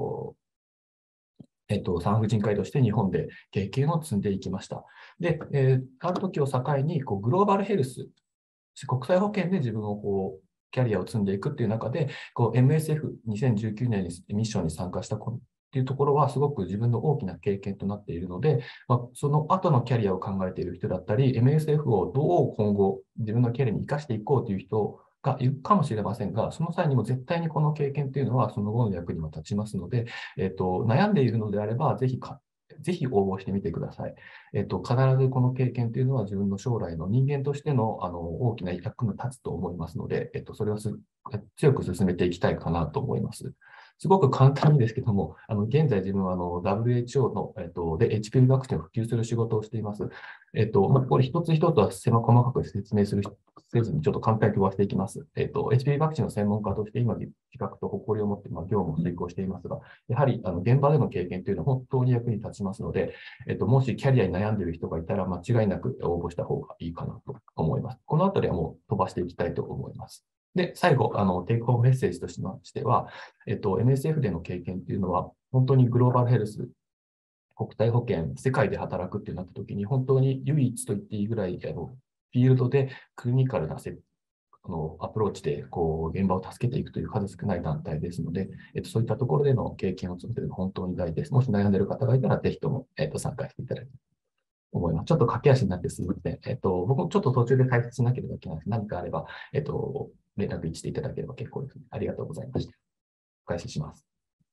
産婦人科医として日本で経験を積んでいきました。で、ある時を境にグローバルヘルス、国際保険で自分をキャリアを積んでいくっていう中で、MSF2019 年にミッションに参加したっていうところはすごく自分の大きな経験となっているので、その後のキャリアを考えている人だったり、MSF をどう今後自分のキャリアに生かしていこうという人がいるかもしれませんが、その際にも絶対にこの経験というのはその後の役にも立ちますので、悩んでいるのであれば、ぜひぜひ応募してみてください。必ずこの経験というのは自分の将来の人間としての、大きな役に立つと思いますので、それを強く進めていきたいかなと思います。すごく簡単にですけども、現在自分はWHO の、で HPV ワクチンを普及する仕事をしています。これ一つ一つは細かく説明せずにちょっと簡単に飛ばしていきます。HPV ワクチンの専門家として今自覚と誇りを持って業務を遂行していますが、やはり現場での経験というのは本当に役に立ちますので、もしキャリアに悩んでいる人がいたら間違いなく応募した方がいいかなと思います。このあたりはもう飛ばしていきたいと思います。で、最後、テイクホームメッセージとしましては、MSF での経験というのは、本当にグローバルヘルス、国際保健、世界で働くってなったときに、本当に唯一と言っていいぐらい、フィールドでクリニカルなアプローチで現場を助けていくという数少ない団体ですので、そういったところでの経験を積むというのは本当に大事です。もし悩んでいる方がいたら、ぜひとも、参加していただきたいと思います。ちょっと駆け足になってすみません。僕もちょっと途中で解説しなければいけないので、何かあれば、連絡していただければ結構です。ありがとうございました。お返しします。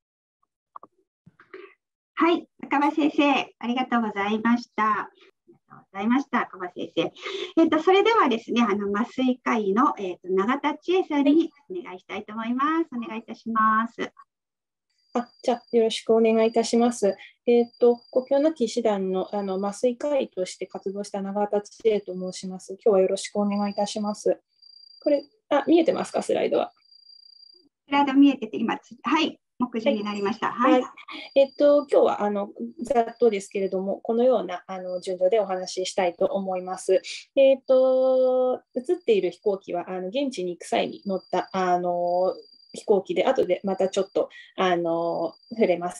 はい、赤羽先生、ありがとうございました。ありがとうございました、赤羽先生。それではですね、麻酔科医の、永田千恵さんにお願いしたいと思います。お願いいたします。 じゃあ、よろしくお願いいたします。国境なき医師団の、麻酔科医として活動した永田千恵と申します。今日はよろしくお願いいたします。これ、見えてますか、スライドは。 スライド見えてて、今、はい、目次になりました。はい。 今日はざっとですけれども、このような順序でお話ししたいと思います。映っている飛行機は現地に行く際に乗った飛行機で、後でまたちょっと触れます。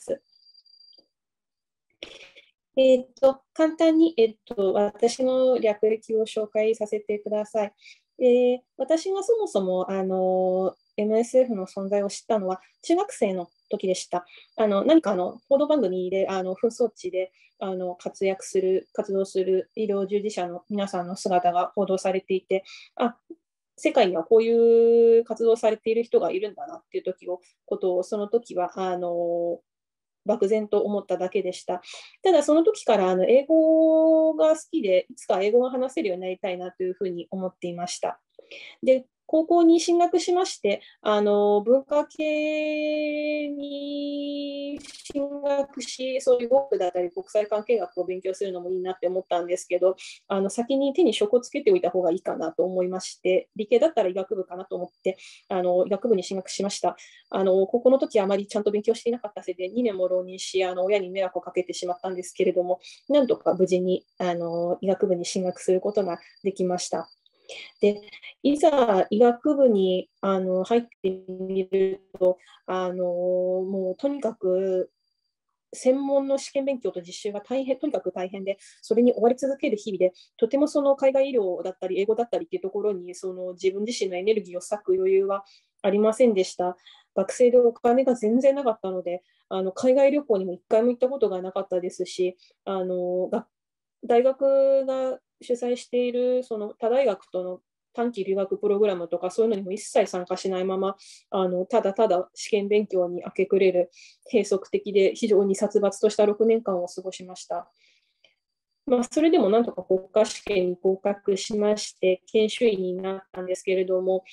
簡単に、私の略歴を紹介させてください。私がそもそもMSF の存在を知ったのは中学生の時でした。何か報道番組で紛争地で活動する医療従事者の皆さんの姿が報道されていて、世界にはこういう活動されている人がいるんだなっていうことをその時は漠然と思っただけでした。ただその時から英語が好きで、いつか英語が話せるようになりたいなというふうに思っていました。で、高校に進学しまして、文化系に進学し、そういう語学だったり国際関係学を勉強するのもいいなって思ったんですけど、先に手に職をつけておいた方がいいかなと思いまして、理系だったら医学部かなと思って、医学部に進学しました。高校の時はあまりちゃんと勉強していなかったせいで、2年も浪人し、親に迷惑をかけてしまったんですけれども、なんとか無事に医学部に進学することができました。で、いざ医学部に入ってみるともうとにかく専門の試験勉強と実習がとにかく大変で、それに追われ続ける日々で、とても海外医療だったり英語だったりっていうところに自分自身のエネルギーを割く余裕はありませんでした。学生でお金が全然なかったので、海外旅行にも1回も行ったことがなかったですし、大学が主催している他大学との短期留学プログラムとかそういうのにも一切参加しないままただただ試験勉強に明け暮れる閉塞的で非常に殺伐とした6年間を過ごしました。それでもなんとか国家試験に合格しまして研修医になったんですけれども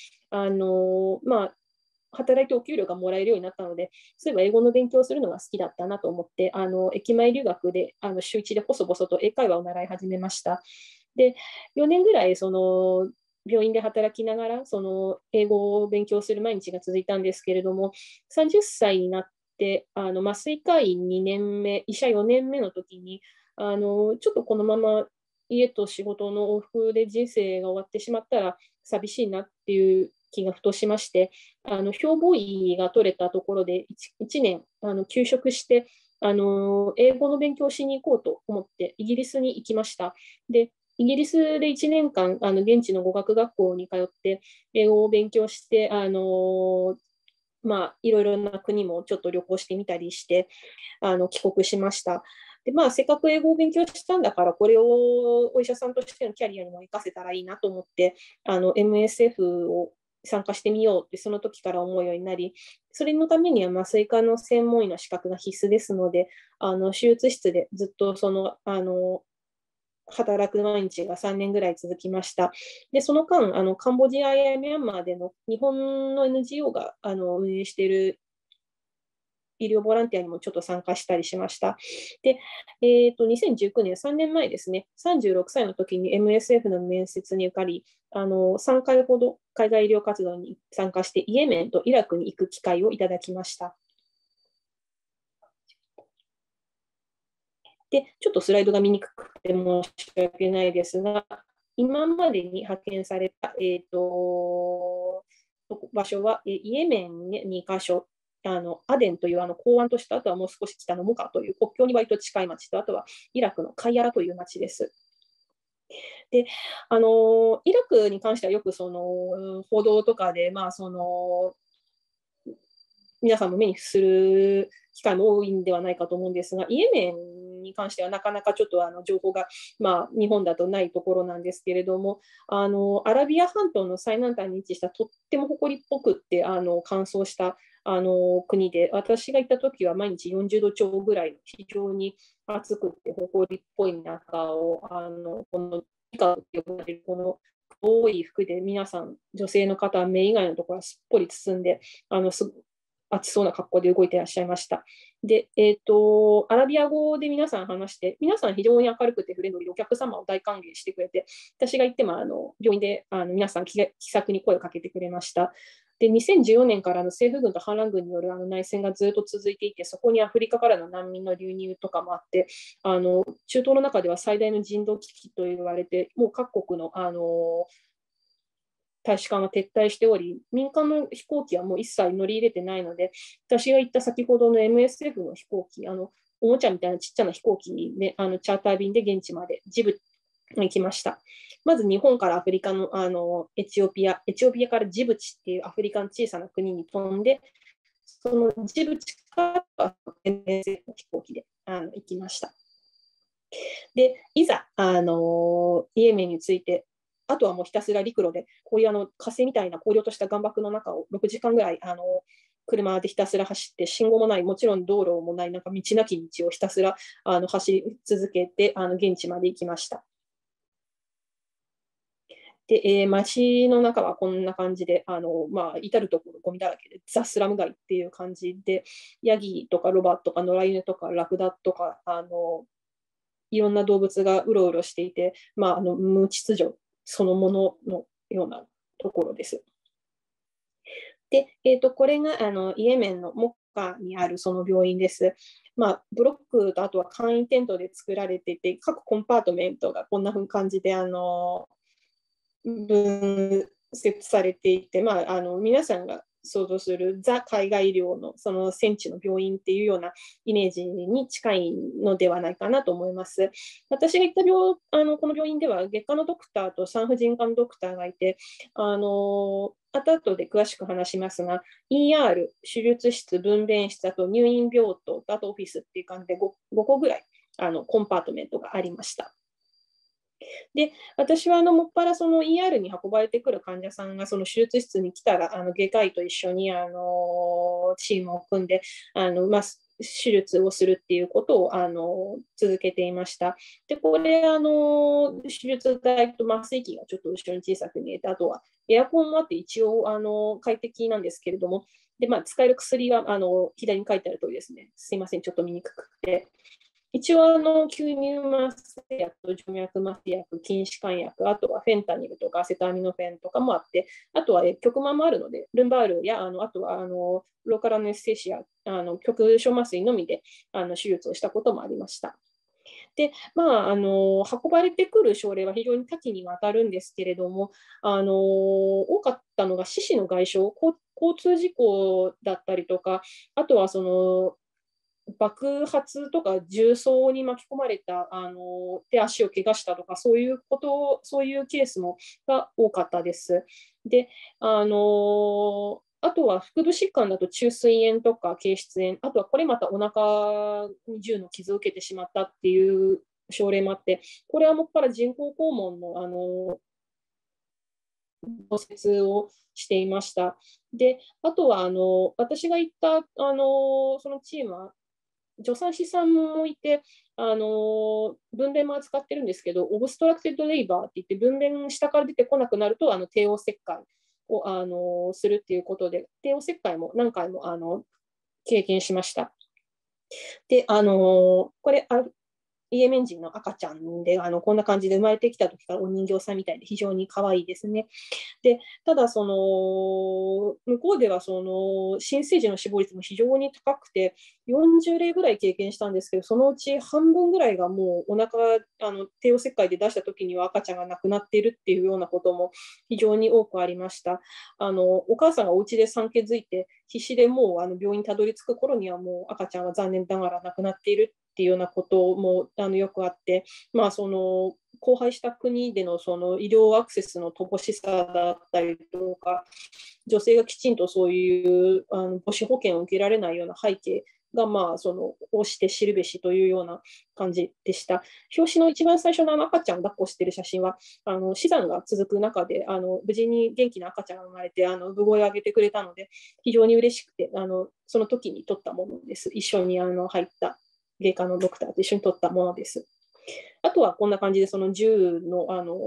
働いてお給料がもらえるようになったので、そういえば英語の勉強をするのが好きだったなと思って、駅前留学で週1で細々と英会話を習い始めました。で、4年ぐらい病院で働きながら英語を勉強する毎日が続いたんですけれども、30歳になって麻酔科医2年目、医者4年目の時にちょっとこのまま家と仕事の往復で人生が終わってしまったら寂しいなっていう気がふとしまして、評語医が取れたところで 1年休職して英語の勉強をしに行こうと思ってイギリスに行きました。で、イギリスで1年間現地の語学学校に通って英語を勉強していろいろな国もちょっと旅行してみたりして帰国しました。でせっかく英語を勉強したんだからこれをお医者さんとしてのキャリアにも活かせたらいいなと思ってMSF を参加してみようってその時から思うようになり、それのためには麻酔科の専門医の資格が必須ですので、手術室でずっと働く毎日が3年ぐらい続きました。で、その間、カンボジアやミャンマーでの日本の NGO が運営している医療ボランティアにもちょっと参加したりしました。で、2019年、3年前ですね、36歳の時に MSF の面接に受かり、3回ほど海外医療活動に参加して、イエメンとイラクに行く機会をいただきました。で、ちょっとスライドが見にくくて申し訳ないですが、今までに派遣された、場所は、イエメンに2カ所、アデンという港湾都市と、あとはもう少し北のモカという国境に割と近い町と、あとはイラクのカイヤラという町です。で、イラクに関してはよく報道とかで、皆さんも目にする機会も多いんではないかと思うんですが、イエメンに関してはなかなかちょっと情報が、日本だとないところなんですけれども、アラビア半島の最南端に位置したとっても誇りっぽくって乾燥した国で、私が行った時は毎日40度超ぐらい非常に暑くて誇りっぽい中をこのニカブと呼ばれるこの多い服で皆さん女性の方は目以外のところはすっぽり包んで暑そうな格好で動いていらっしゃいました。で、アラビア語で皆さん話して、皆さん非常に明るくてフレンドリーでお客様を大歓迎してくれて、私が行っても病院で皆さん気さくに声をかけてくれました。で、2014年から政府軍と反乱軍による内戦がずっと続いていて、そこにアフリカからの難民の流入とかもあって、中東の中では最大の人道危機と言われて、もう各国の大使館は撤退しており、民間の飛行機はもう一切乗り入れてないので、私が言った先ほどの MSF の飛行機、おもちゃみたいなちっちゃな飛行機で、チャーター便で現地までジブチに行きました。まず日本からアフリカの、エチオピアからジブチっていうアフリカの小さな国に飛んで、そのジブチから MSF の飛行機で行きました。で、いざ、イエメンについて、あとはもうひたすら陸路で、こういう火星みたいな荒涼とした岩漠の中を6時間ぐらい車でひたすら走って、信号もない、もちろん道路もない、なんか道なき道をひたすら走り続けて現地まで行きました。で、街の中はこんな感じで、至るところゴミだらけで、ザ・スラム街っていう感じで、ヤギとかロバとか野良犬とかラクダとか、いろんな動物がうろうろしていて、無秩序そのもののようなところです。で、これがイエメンのモッカにあるその病院です。ブロックとあとは簡易テントで作られていて、各コンパートメントがこんな感じで分設されていて、皆さんが想像するザ海外医療のその戦地の病院っていうようなイメージに近いのではないかなと思います。私が行ったこの病院では外科のドクターと産婦人科のドクターがいて、後々で詳しく話しますが、ER、手術室、分娩室、あと入院病棟、あとオフィスっていう感じで 5個ぐらいコンパートメントがありました。で、私はもっぱらその ER に運ばれてくる患者さんがその手術室に来たら外科医と一緒にチームを組んで手術をするっていうことを続けていました。で、これ手術台と麻酔機がちょっと後ろに小さく見えて、あとはエアコンもあって一応快適なんですけれども、で使える薬は左に書いてある通りですね。すいません、ちょっと見にくくて。一応吸入麻酔薬と静脈麻酔薬、筋弛緩薬、あとはフェンタニルとかアセトアミノフェンとかもあって、あとは局麻もあるので、ルンバールやあとはローカルアネステーシア、局所麻酔のみで手術をしたこともありました。で、運ばれてくる症例は非常に多岐にわたるんですけれども、多かったのが四肢の外傷、交通事故だったりとか、あとは爆発とか重曹に巻き込まれた手足を怪我したとかそういうケースが多かったです。で、あとは腹部疾患だと虫垂炎とか経質炎、あとはこれまたお腹に銃の傷を受けてしまったっていう症例もあって、これはもっぱら人工肛門の溶接をしていました。で、あとは私が行ったそのチームは、助産師さんもいて、分娩も扱ってるんですけど、オブストラクテッドレイバーって言って、分娩下から出てこなくなると、帝王切開をするっていうことで、帝王切開も何回も経験しました。で、これ、イエメン人の赤ちゃんで、こんな感じで生まれてきた時からお人形さんみたいで非常に可愛いですね。で、ただ、向こうでは新生児の死亡率も非常に高くて、40例ぐらい経験したんですけど、そのうち半分ぐらいがもうお腹、帝王切開で出した時には赤ちゃんが亡くなっているっていうようなことも非常に多くありました。お母さんがお家で産気づいて、必死でもう病院にたどり着く頃にはもう赤ちゃんは残念ながら亡くなっているっていうようなこともよくあって、荒廃した国での医療アクセスの乏しさだったりとか、女性がきちんとそういう母子保険を受けられないような背景が、押して知るべしというような感じでした。表紙の一番最初の赤ちゃんを抱っこしている写真は、死産が続く中で無事に元気な赤ちゃんが生まれて産声を上げてくれたので、非常に嬉しくてその時に撮ったものです。一緒に入った外科のドクターと一緒に撮ったものです。あとはこんな感じで銃の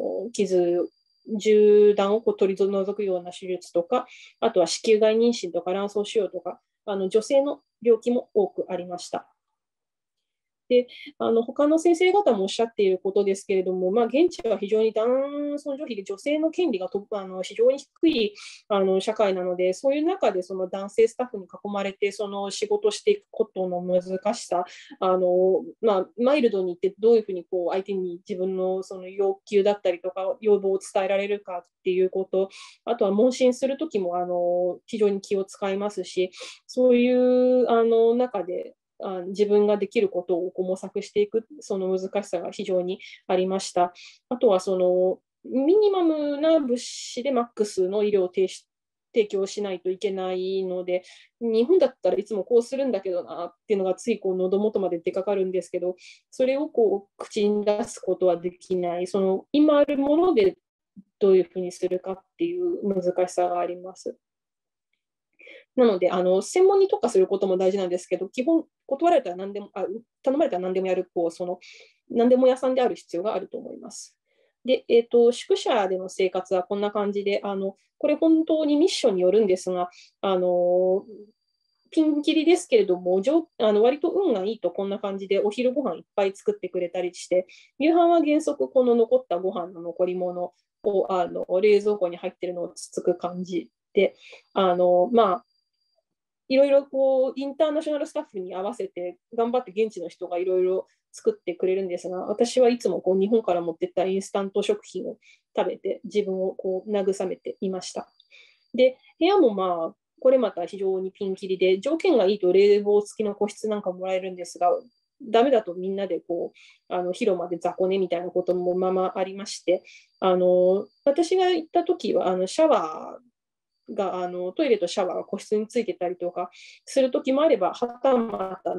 銃弾を取り除くような手術とか、あとは子宮外妊娠とか卵巣腫瘍とか、女性の病気も多くありました。で、他の先生方もおっしゃっていることですけれども、現地は非常に男尊女卑で女性の権利が非常に低い社会なので、そういう中でその男性スタッフに囲まれて仕事していくことの難しさ、マイルドに言ってどういうふうに相手に自分の要求だったりとか要望を伝えられるかっていうこと、あとは問診するときも非常に気を使いますし、そういう中で自分ができることを模索していくその難しさが非常にありました。あとはミニマムな物資でマックスの医療を提供しないといけないので、日本だったらいつもこうするんだけどなっていうのがつい喉元まで出かかるんですけど、それを口に出すことはできない、今あるものでどういうふうにするかっていう難しさがあります。なので、専門に特化することも大事なんですけど、基本、断られたら何でも、頼まれたら何でもやる、何でも屋さんである必要があると思います。で、宿舎での生活はこんな感じで、これ本当にミッションによるんですが、ピンキリですけれども、割と運がいいとこんな感じでお昼ご飯いっぱい作ってくれたりして、夕飯は原則この残ったご飯の残り物を冷蔵庫に入ってるのをつつく感じで、いろいろインターナショナルスタッフに合わせて頑張って現地の人がいろいろ作ってくれるんですが、私はいつも日本から持ってったインスタント食品を食べて自分を慰めていました。で、部屋もこれまた非常にピンキリで、条件がいいと冷房付きの個室なんかもらえるんですが、ダメだとみんなで広間で雑魚寝みたいなこともありまして、私が行った時はシャワーがトイレとシャワーが個室についてたりとかするときもあれば、はたまた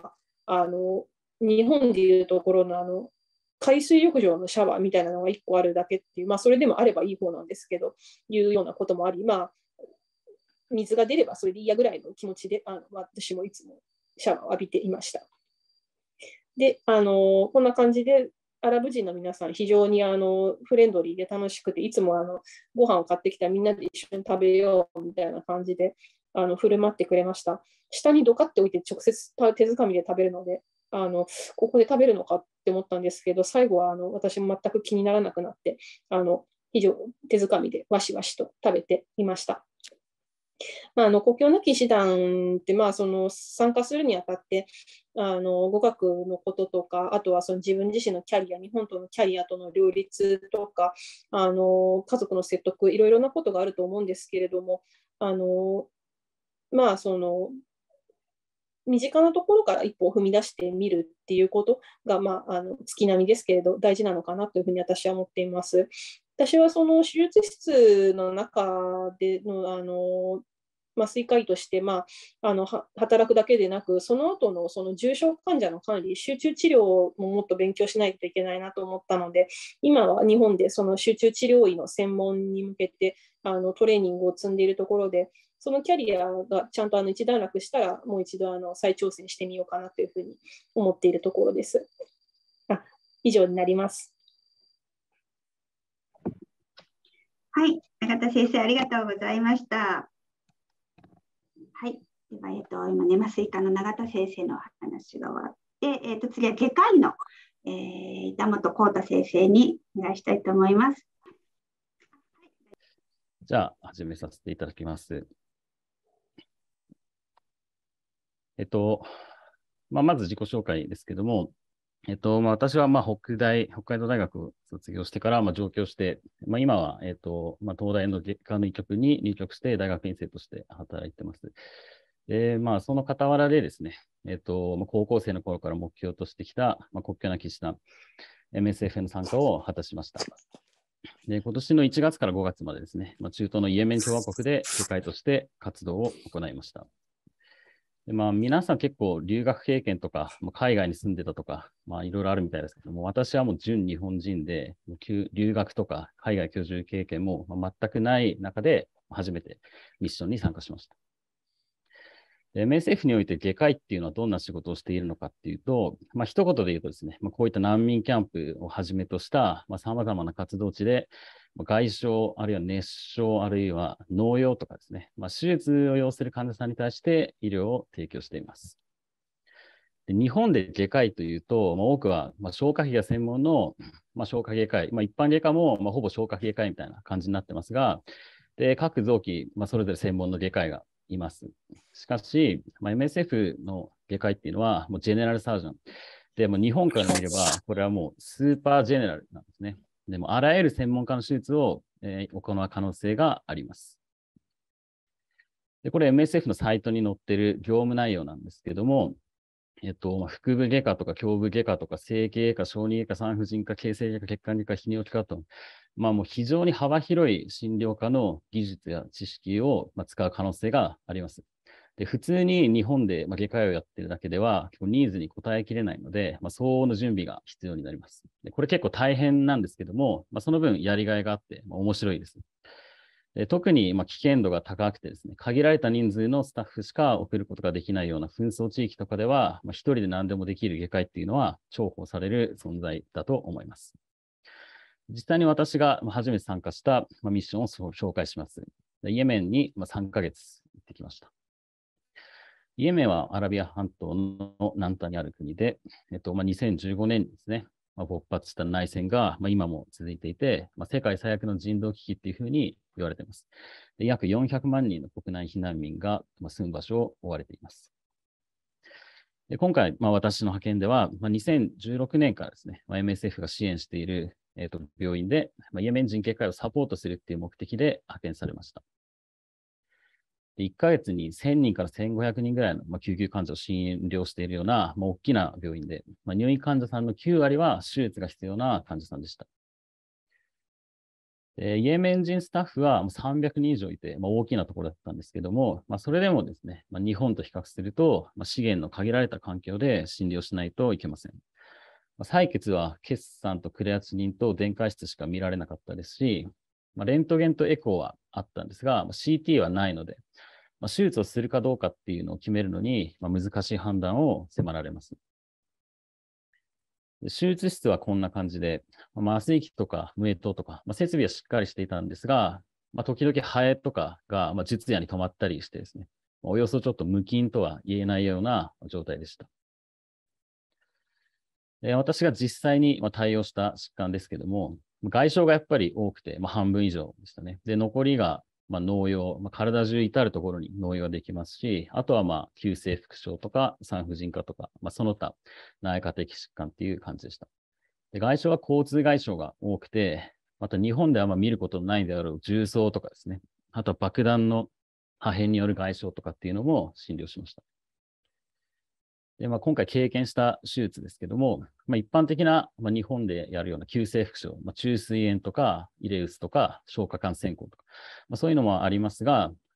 日本でいうところの海水浴場のシャワーみたいなのが1個あるだけっていう、それでもあればいい方なんですけど、いうようなこともあり、水が出ればそれでいいやぐらいの気持ちで私もいつもシャワーを浴びていました。で、こんな感じでアラブ人の皆さん、非常にフレンドリーで楽しくて、いつもご飯を買ってきたらみんなで一緒に食べようみたいな感じで振る舞ってくれました。下にドカって置いて直接手づかみで食べるので、ここで食べるのかって思ったんですけど、最後は私も全く気にならなくなって、非常手づかみでわしわしと食べていました。国境なき医師団って、参加するにあたって、語学のこととか、あとは自分自身のキャリア、日本とのキャリアとの両立とか、家族の説得、いろいろなことがあると思うんですけれども、身近なところから一歩を踏み出してみるっていうことが、月並みですけれど、大事なのかなというふうに私は思っています。私は手術室の中での麻酔科医として、働くだけでなく、その後のその重症患者の管理、集中治療ももっと勉強しないといけないなと思ったので、今は日本でその集中治療医の専門に向けてトレーニングを積んでいるところで、そのキャリアがちゃんと一段落したら、もう一度再挑戦してみようかなというふうに思っているところです。以上になります。 はい、永田先生、ありがとうございました。はい、では、今ね、麻酔科の永田先生の話が終わって、次は外科医の、板本幸太先生にお願いしたいと思います。 じゃあ、始めさせていただきます。まず自己紹介ですけども、私は北海道大学を卒業してから上京して、今は、東大の外科の医局に入局して大学院生として働いてます。その傍らでですね、高校生の頃から目標としてきた、国境なき医師団 MSF の参加を果たしました。で、今年の1月から5月までですね、中東のイエメン共和国で外科医として活動を行いました。で皆さん結構留学経験とか、海外に住んでたとか、いろいろあるみたいですけども、私はもう純日本人で、留学とか海外居住経験も全くない中で、初めてミッションに参加しました。MSF において外科医っていうのはどんな仕事をしているのかっていうと、一言で言うとですね、こういった難民キャンプをはじめとした様々な活動地で、外傷、あるいは熱傷、あるいは農用とかですね、手術を要する患者さんに対して医療を提供しています。で日本で外科医というと、多くは消化器が専門の消化外科医、一般外科もほぼ消化器外科医みたいな感じになってますが、で各臓器、それぞれ専門の外科医がいます。しかし、MSF の外科医っていうのは、もうジェネラルサージョン。で、日本から見れば、これはもうスーパージェネラルなんですね。でも、あらゆる専門家の手術を、行う可能性があります。で、これ MSF のサイトに載っている業務内容なんですけども、腹部外科とか胸部外科とか整形外科、小児外科、産婦人科、形成外科、血管外科、泌尿器科と、もう非常に幅広い診療科の技術や知識を使う可能性があります。で普通に日本で外科医をやっているだけではニーズに応えきれないので、相応の準備が必要になります。でこれ結構大変なんですけども、その分やりがいがあって面白いです。特に危険度が高くてですね、限られた人数のスタッフしか送ることができないような紛争地域とかでは、一人で何でもできる外科医っていうのは重宝される存在だと思います。実際に私が初めて参加したミッションを紹介します。イエメンに3ヶ月行ってきました。イエメンはアラビア半島の南端にある国で、2015年にですね、勃発した内戦が今も続いていて、世界最悪の人道危機っていうふうに言われています。で約400万人の国内避難民が住む場所を追われています。で今回、私の派遣では、2016年からですね、MSF が支援している病院で、イエメン人外科医をサポートするっていう目的で派遣されました。で1ヶ月に1000人から1500人ぐらいの救急患者を診療しているような大きな病院で、入院患者さんの9割は手術が必要な患者さんでした。イエメン人スタッフは300人以上いて、大きなところだったんですけども、それでもですね、日本と比較すると、資源の限られた環境で診療しないといけません。採血は血酸とクレアチニンと電解質しか見られなかったですし、レントゲンとエコーはあったんですが、CT はないので、手術をするかどうかっていうのを決めるのに難しい判断を迫られます。手術室はこんな感じで、麻酔器とか無影灯とか、設備はしっかりしていたんですが、時々ハエとかが術野に止まったりしてですね、およそちょっと無菌とは言えないような状態でした。私が実際に対応した疾患ですけども、外傷がやっぱり多くて、半分以上でしたね。で、残りが農用、体中至るところに農用ができますし、あとは急性腹症とか産婦人科とか、その他内科的疾患っていう感じでした。で外傷は交通外傷が多くて、また日本では見ることのないであろう銃創とかですね、あとは爆弾の破片による外傷とかっていうのも診療しました。で今回経験した手術ですけども、一般的な、日本でやるような急性腹症、中水炎とかイレウスとか消化管穿孔とか、そういうのもありますが、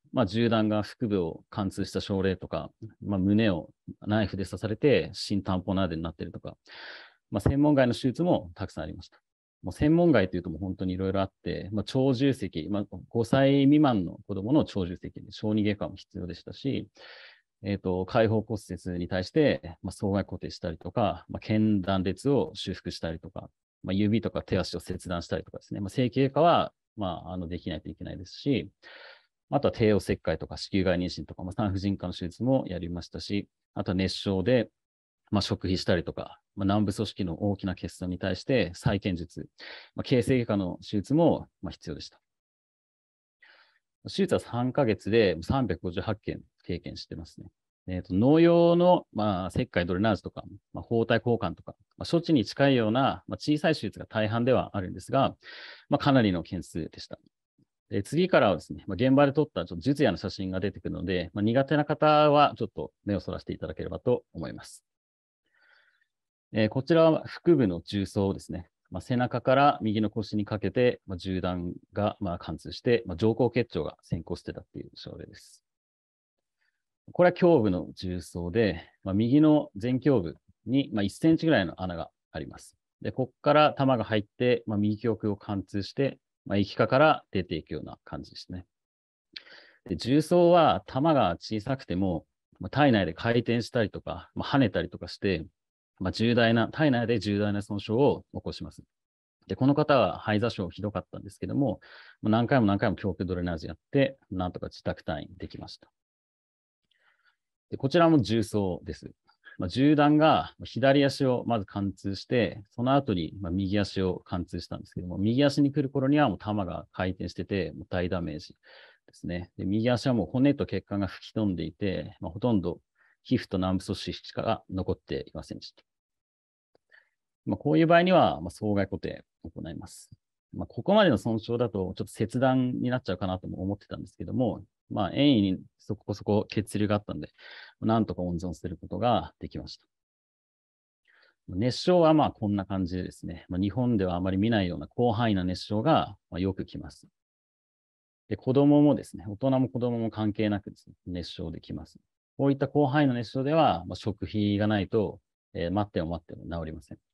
銃弾が腹部を貫通した症例とか、胸をナイフで刺されて心担保などになっているとか、専門外の手術もたくさんありました。もう専門外というともう本当にいろいろあって、長重積、5歳未満の子供の長重積、小児外科も必要でしたし、開放骨折に対して、創外固定したりとか、腱断裂を修復したりとか、指とか手足を切断したりとかですね、整形外科は、できないといけないですし、あとは帝王切開とか子宮外妊娠とか、産婦人科の手術もやりましたし、あとは熱傷で、食費したりとか、軟部組織の大きな欠損に対して再建術、形成外科の手術も必要でした。手術は3ヶ月で358件経験してますね。農用の、切開ドレナージとか、包帯交換とか、処置に近いような、小さい手術が大半ではあるんですが、かなりの件数でした。で次からはですね、現場で撮ったちょっと術野の写真が出てくるので、苦手な方はちょっと目をそらしていただければと思います。こちらは腹部の銃創ですね。背中から右の腰にかけて、銃弾が貫通して、上行結腸が先行してたっていう症例です。これは胸部の銃創で、右の前胸部に1センチぐらいの穴があります。で、ここから弾が入って、右胸腔を貫通して、液化から出ていくような感じですね。で、銃創は弾が小さくても、体内で回転したりとか、跳ねたりとかして、体内で重大な損傷を起こします。で、この方は肺挫傷ひどかったんですけども、何回も胸腔ドレナージやって、なんとか自宅退院できました。で、こちらも銃創です。銃弾が左足をまず貫通して、その後に右足を貫通したんですけども、右足に来る頃にはもう弾が回転してて、もう大ダメージですね。で、右足はもう骨と血管が吹き飛んでいて、ほとんど皮膚と軟部組織しか残っていませんでした。こういう場合には、創外固定を行います。ここまでの損傷だと、ちょっと切断になっちゃうかなとも思ってたんですけども、遠位にそこそこ血流があったんで、なんとか温存することができました。熱傷はこんな感じでですね、日本ではあまり見ないような広範囲な熱傷がよく来ます。で、子供もですね、大人も子供も関係なくですね、熱傷できます。こういった広範囲の熱傷では、食費がないと、待っても治りません。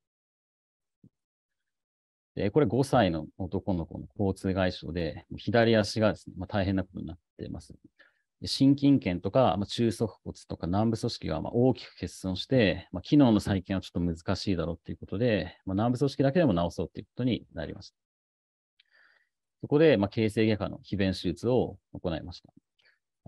これ5歳の男の子の交通外傷で、左足がですね、大変なことになっています。心筋腱とか、中足骨とか軟部組織が大きく欠損して、機能の再建はちょっと難しいだろうということで、軟部組織だけでも治そうということになりました。そこで、形成外科の非弁手術を行いました。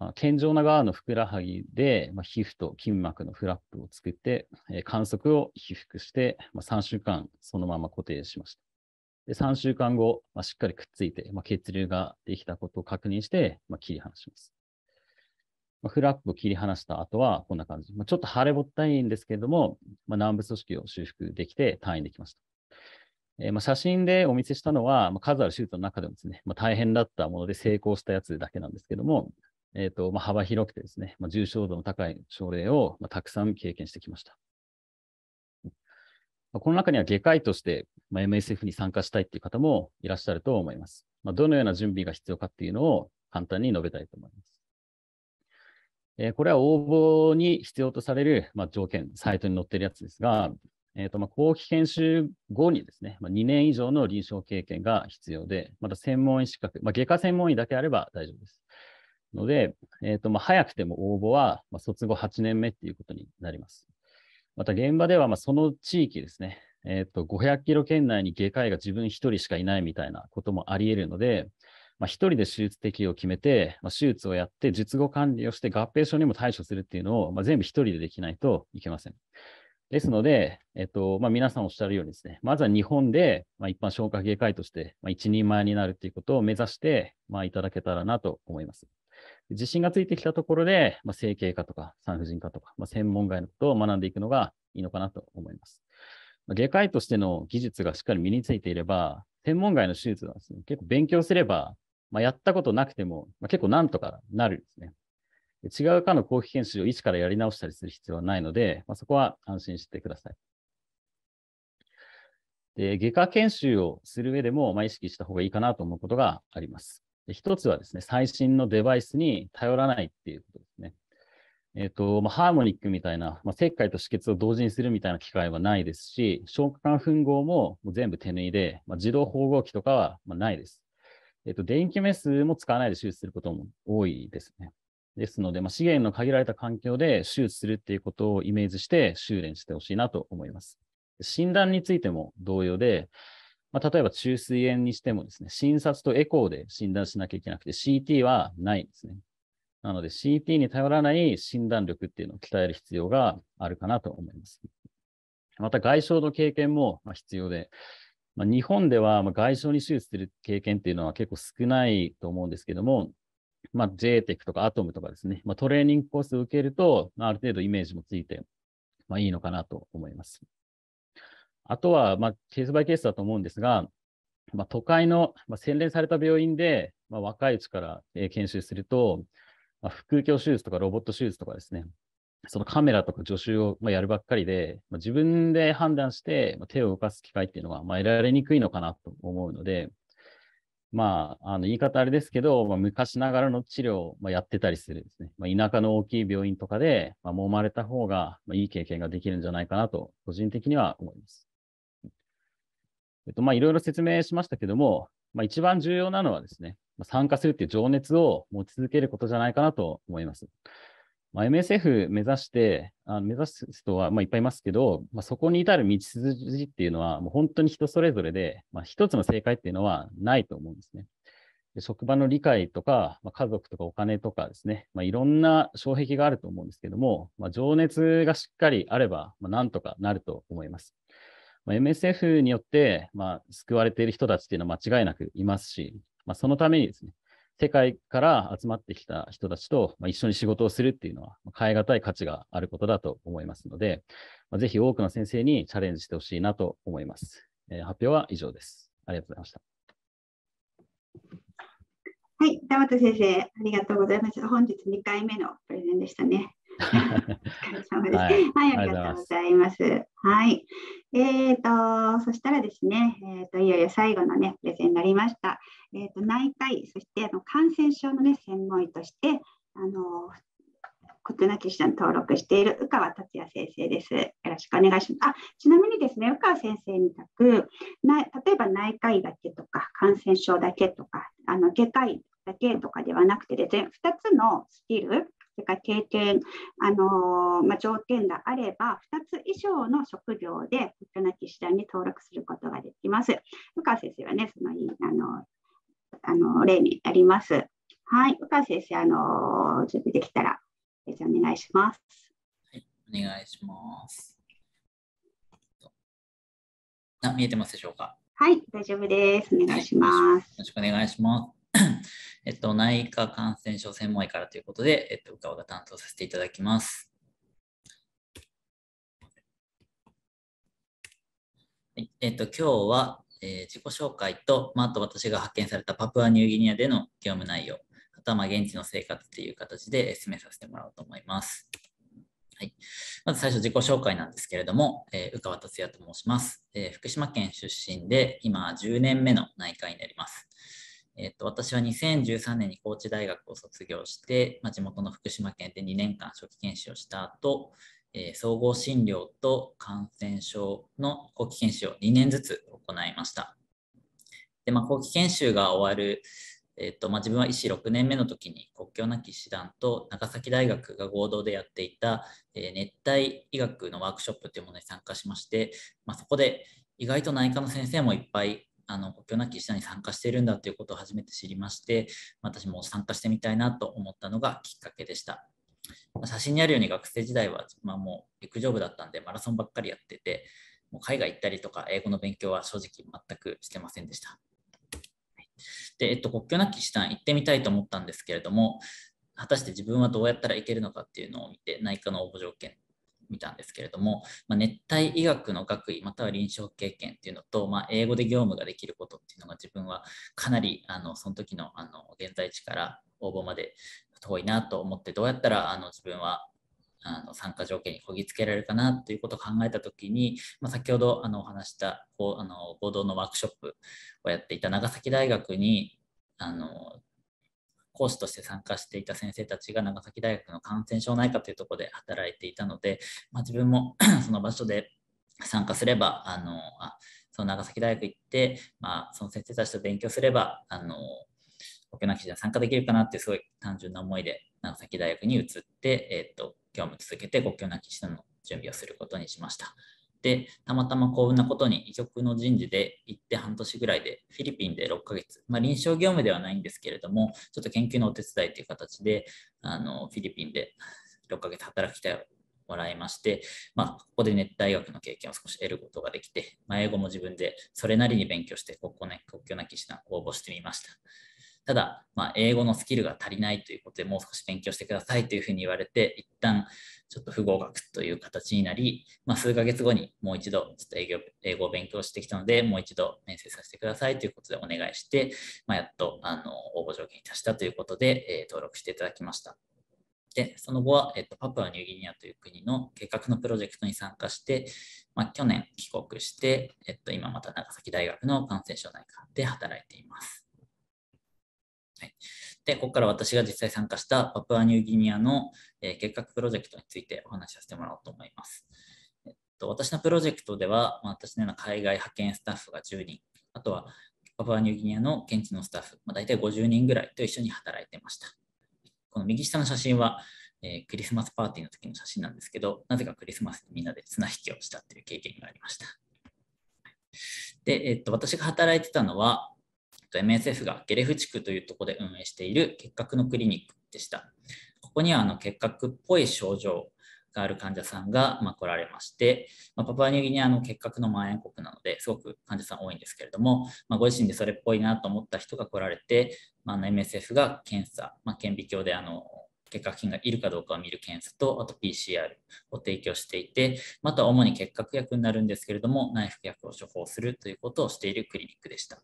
健常な側のふくらはぎで、皮膚と筋膜のフラップを作って、管足を被覆して、3週間そのまま固定しました。で、3週間後、しっかりくっついて、血流ができたことを確認して、切り離します。フラップを切り離した後は、こんな感じ。ちょっと腫れぼったいんですけれども、軟部組織を修復できて退院できました。写真でお見せしたのは、数ある手術の中でもですね、大変だったもので成功したやつだけなんですけども、幅広くてですね、重症度の高い症例をたくさん経験してきました。この中には外科医として、MSF に参加したいという方もいらっしゃると思います。どのような準備が必要かっていうのを簡単に述べたいと思います。これは応募に必要とされる、条件、サイトに載っているやつですが、後期研修後にですね、2年以上の臨床経験が必要で、また専門医資格、外科専門医だけあれば大丈夫です。ので、早くても応募は、卒後8年目っていうことになります。また現場では、その地域ですね、500キロ圏内に外科医が自分一人しかいないみたいなこともあり得るので、一人で手術適用を決めて、手術をやって術後管理をして合併症にも対処するっていうのを、全部一人でできないといけません。ですので、皆さんおっしゃるようにですね、まずは日本で、一般消化外科医として、一人前になるということを目指して、いただけたらなと思います。自信がついてきたところで、整形科とか産婦人科とか、専門外のことを学んでいくのがいいのかなと思います。外科医としての技術がしっかり身についていれば、専門外の手術はですね、結構勉強すれば、やったことなくても、結構なんとかなるんですね。違う科の後期研修を一からやり直したりする必要はないので、そこは安心してください。で、外科研修をする上でも、意識した方がいいかなと思うことがあります。 一つはですね、最新のデバイスに頼らないっていうことですね。ハーモニックみたいな、切開と止血を同時にするみたいな機械はないですし、消化管吻合も全部手縫いで、自動縫合機とかはないです。電気メスも使わないで手術することも多いですね。ですので、資源の限られた環境で手術するっていうことをイメージして修練してほしいなと思います。診断についても同様で、例えば中水炎にしてもですね、診察とエコーで診断しなきゃいけなくて CT はないんですね。なので CT に頼らない診断力っていうのを鍛える必要があるかなと思います。また外傷の経験も必要で、日本では外傷に手術する経験っていうのは結構少ないと思うんですけども、JTEC とかアトムとかですね、トレーニングコースを受けると、ある程度イメージもついて、いいのかなと思います。あとは、ケースバイケースだと思うんですが、都会の洗練された病院で、若いうちから研修すると、腹腔鏡手術とかロボット手術とかですね、そのカメラとか助手をやるばっかりで、自分で判断して手を動かす機会っていうのは得られにくいのかなと思うので、言い方あれですけど、昔ながらの治療をやってたりするですね、田舎の大きい病院とかで揉まれた方がいい経験ができるんじゃないかなと、個人的には思います。いろいろ説明しましたけども、一番重要なのはですね、参加するっていう情熱を持ち続けることじゃないかなと思います。MSF 目指す人はいっぱいいますけど、そこに至る道筋っていうのはもう本当に人それぞれで、一つの正解っていうのはないと思うんですね。で職場の理解とか、家族とかお金とかですね、いろんな障壁があると思うんですけども、情熱がしっかりあれば、なんとかなると思います。MSF によって、救われている人たちっていうのは間違いなくいますし、そのためにですね、世界から集まってきた人たちと一緒に仕事をするっていうのは変え難い価値があることだと思いますので、ぜひ多くの先生にチャレンジしてほしいなと思います。発表は以上です。ありがとうございました。 はい、田畑先生、ありがとうございます。本日2回目のプレゼンでしたね。お疲れ様です。はい、ありがとうございます。はい。そしたらですね、いよいよ最後のね、プレゼンになりました。内科医、そして感染症のね、専門医として、国なき医師団に登録している宇川達也先生です。よろしくお願いします。ちなみにですね、宇川先生みたく、例えば内科医だけとか、感染症だけとか、外科医だけとかではなくてですね、2つのスキル、それから経験、条件があれば、2つ以上の職業で国なき医師団に登録することができます。宇川先生はね、その例になります。はい、宇川先生、準備できたら、お願いします。 はい、お願いします。見えてますでしょうか。 はい、大丈夫です。お願いします。 よろしくお願いします。内科感染症専門医からということで、宇川が担当させていただきます。はい、今日は、自己紹介と、あと私が発見されたパプアニューギニアでの業務内容、あとは現地の生活という形で進めさせてもらおうと思います。はい、まず最初自己紹介なんですけれども、宇川達也と申します。福島県出身で今10年目の内科医になります。私は2013年に高知大学を卒業して、地元の福島県で2年間初期研修をした後、総合診療と感染症の後期研修を2年ずつ行いました。で、後期研修が終わる、自分は医師6年目の時に国境なき医師団と長崎大学が合同でやっていた、熱帯医学のワークショップというものに参加しまして、そこで意外と内科の先生もいっぱい国境なき医師団に参加しているんだということを初めて知りまして、私も参加してみたいなと思ったのがきっかけでした。写真にあるように学生時代は、もう陸上部だったんでマラソンばっかりやってて、もう海外行ったりとか英語の勉強は正直全くしてませんでした。で、国境なき医師団行ってみたいと思ったんですけれども、果たして自分はどうやったらいけるのかっていうのを見て内科の応募条件見たんですけれども、熱帯医学の学位または臨床経験っていうのと、英語で業務ができることっていうのが自分はかなりその時の現在地から応募まで遠いなと思って、どうやったら自分は参加条件にこぎつけられるかなということを考えたときに、先ほどお話した合同のワークショップをやっていた長崎大学に講師として参加していた先生たちが長崎大学の感染症内科というところで働いていたので、自分もその場所で参加すれば、その長崎大学行って、その先生たちと勉強すれば、国境なき医師団参加できるかなっていうすごい単純な思いで長崎大学に移って、業務続けて国境なき医師団の準備をすることにしました。で、たまたま幸運なことに医局の人事で行って半年ぐらいでフィリピンで6ヶ月、臨床業務ではないんですけれども、ちょっと研究のお手伝いという形でフィリピンで6ヶ月働きたいもらいまして、ここで熱帯医学の経験を少し得ることができて、英語も自分でそれなりに勉強して国境なき医師団応募してみました。ただ、英語のスキルが足りないということで、もう少し勉強してくださいというふうに言われて、一旦ちょっと不合格という形になり、数ヶ月後にもう一度ちょっと英語を勉強してきたので、もう一度面接させてくださいということでお願いして、やっと応募条件に達したということで、登録していただきました。で、その後は、パプアニューギニアという国の計画のプロジェクトに参加して、去年帰国して、今また長崎大学の感染症内科で働いています。はい、で、ここから私が実際参加したパプアニューギニアの計画プロジェクトについてお話しさせてもらおうと思います。私のプロジェクトでは、私のような海外派遣スタッフが10人、あとはパプアニューギニアの現地のスタッフ、大体50人ぐらいと一緒に働いてました。この右下の写真は、クリスマスパーティーの時の写真なんですけど、なぜかクリスマスにみんなで綱引きをしたという経験がありました。で、私が働いてたのは、MSF がゲレフ地区というところで運営している結核のクリニックでした。ここには結核っぽい症状がある患者さんが来られまして、パプアニューギニアの結核の蔓延国なのですごく患者さん多いんですけれども、ご自身でそれっぽいなと思った人が来られて、MSF が検査、顕微鏡で結核菌がいるかどうかを見る検査と、あと PCR を提供していて、あとは主に結核薬になるんですけれども、内服薬を処方するということをしているクリニックでした。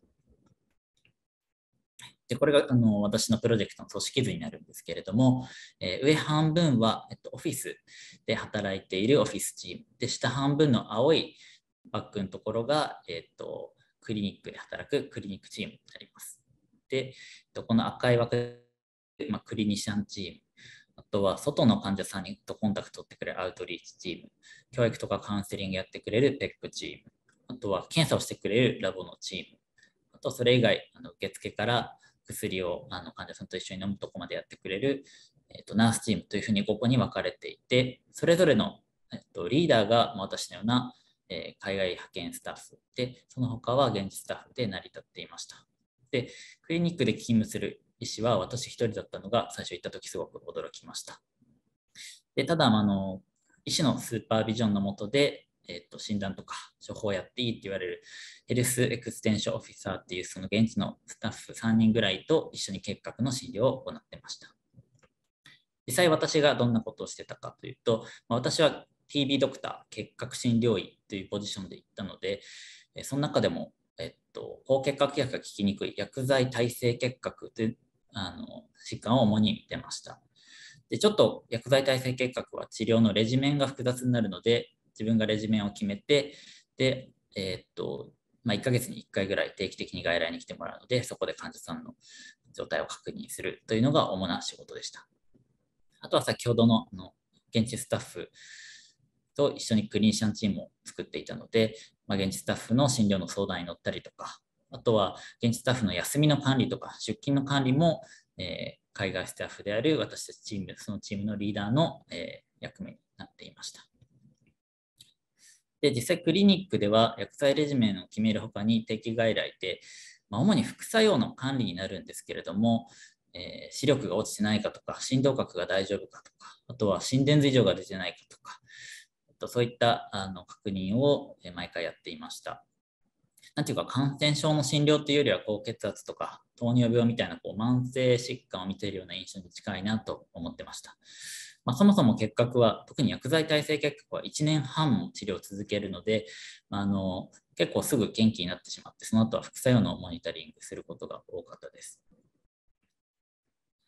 でこれが私のプロジェクトの組織図になるんですけれども、上半分は、オフィスで働いているオフィスチームで、下半分の青いバッグのところが、クリニックで働くクリニックチームになります。で、この赤い枠、クリニシャンチーム、あとは外の患者さんにコンタクトを取ってくれるアウトリーチチーム、教育とかカウンセリングやってくれる PEP チーム、あとは検査をしてくれるラボのチーム、あとそれ以外、受付から薬を患者さんと一緒に飲むところまでやってくれる、ナースチームというふうに5個に分かれていて、それぞれの、リーダーが私のような、海外派遣スタッフで、その他は現地スタッフで成り立っていました。で、クリニックで勤務する医師は私一人だったのが最初行ったときすごく驚きました。でただ医師のスーパービジョンの下で、診断とか処方やっていいって言われるヘルスエクステンションオフィサーっていうその現地のスタッフ3人ぐらいと一緒に結核の診療を行ってました。実際私がどんなことをしてたかというと、私は TB ドクター結核診療医というポジションで行ったので、その中でも抗結核薬が効きにくい薬剤耐性結核という疾患を主に見てました。でちょっと薬剤耐性結核は治療のレジメンが複雑になるので、自分がレジメンを決めて、で、1ヶ月に1回ぐらい定期的に外来に来てもらうので、そこで患者さんの状態を確認するというのが主な仕事でした。あとは先ほどの現地スタッフと一緒にクリニシャンチームを作っていたので、現地スタッフの診療の相談に乗ったりとか、あとは現地スタッフの休みの管理とか出勤の管理も、海外スタッフである私たちチーム、そのチームのリーダーの、役目になっていました。で実際クリニックでは薬剤レジメンを決めるほかに定期外来で、主に副作用の管理になるんですけれども、視力が落ちてないかとか、心動角が大丈夫かとか、あとは心電図異常が出てないかとか、そういった確認を毎回やっていました。なんていうか感染症の診療というよりは高血圧とか糖尿病みたいな慢性疾患を見ているような印象に近いなと思ってました。そもそも結核は、特に薬剤耐性結核は1年半も治療を続けるので、結構すぐ元気になってしまって、その後は副作用のモニタリングすることが多かったです。あ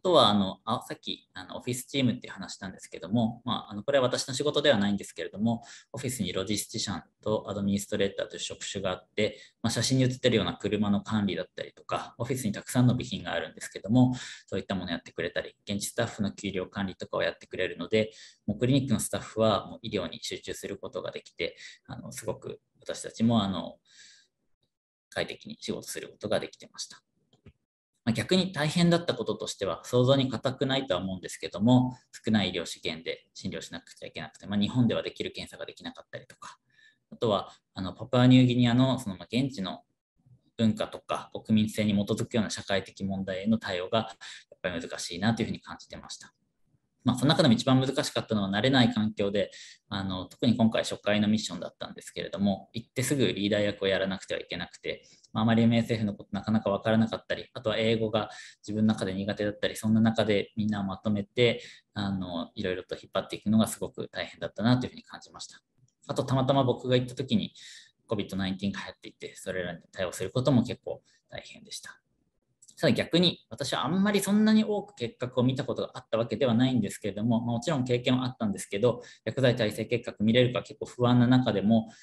とはさっきオフィスチームっていう話したんですけども、これは私の仕事ではないんですけれども、オフィスにロジスティシャンとアドミニストレーターという職種があって、写真に写ってるような車の管理だったりとか、オフィスにたくさんの備品があるんですけども、そういったものをやってくれたり、現地スタッフの給料管理とかをやってくれるので、もうクリニックのスタッフはもう医療に集中することができて、すごく私たちも快適に仕事することができてました。逆に大変だったこととしては、想像に難くないとは思うんですけども、少ない医療資源で診療しなくちゃいけなくて、日本ではできる検査ができなかったりとか、あとはパプアニューギニアの現地の文化とか国民性に基づくような社会的問題への対応がやっぱり難しいなというふうに感じてました。その中でも一番難しかったのは慣れない環境で、特に今回初回のミッションだったんですけれども、行ってすぐリーダー役をやらなくてはいけなくて、あまり MSF のことなかなか分からなかったり、あとは英語が自分の中で苦手だったり、そんな中でみんなをまとめていろいろと引っ張っていくのがすごく大変だったなというふうに感じました。あとたまたま僕が行った時に COVID-19 が流行っていて、それらに対応することも結構大変でした。ただ逆に私はあんまりそんなに多く結核を見たことがあったわけではないんですけれども、もちろん経験はあったんですけど、薬剤耐性結核見れるか結構不安な中でも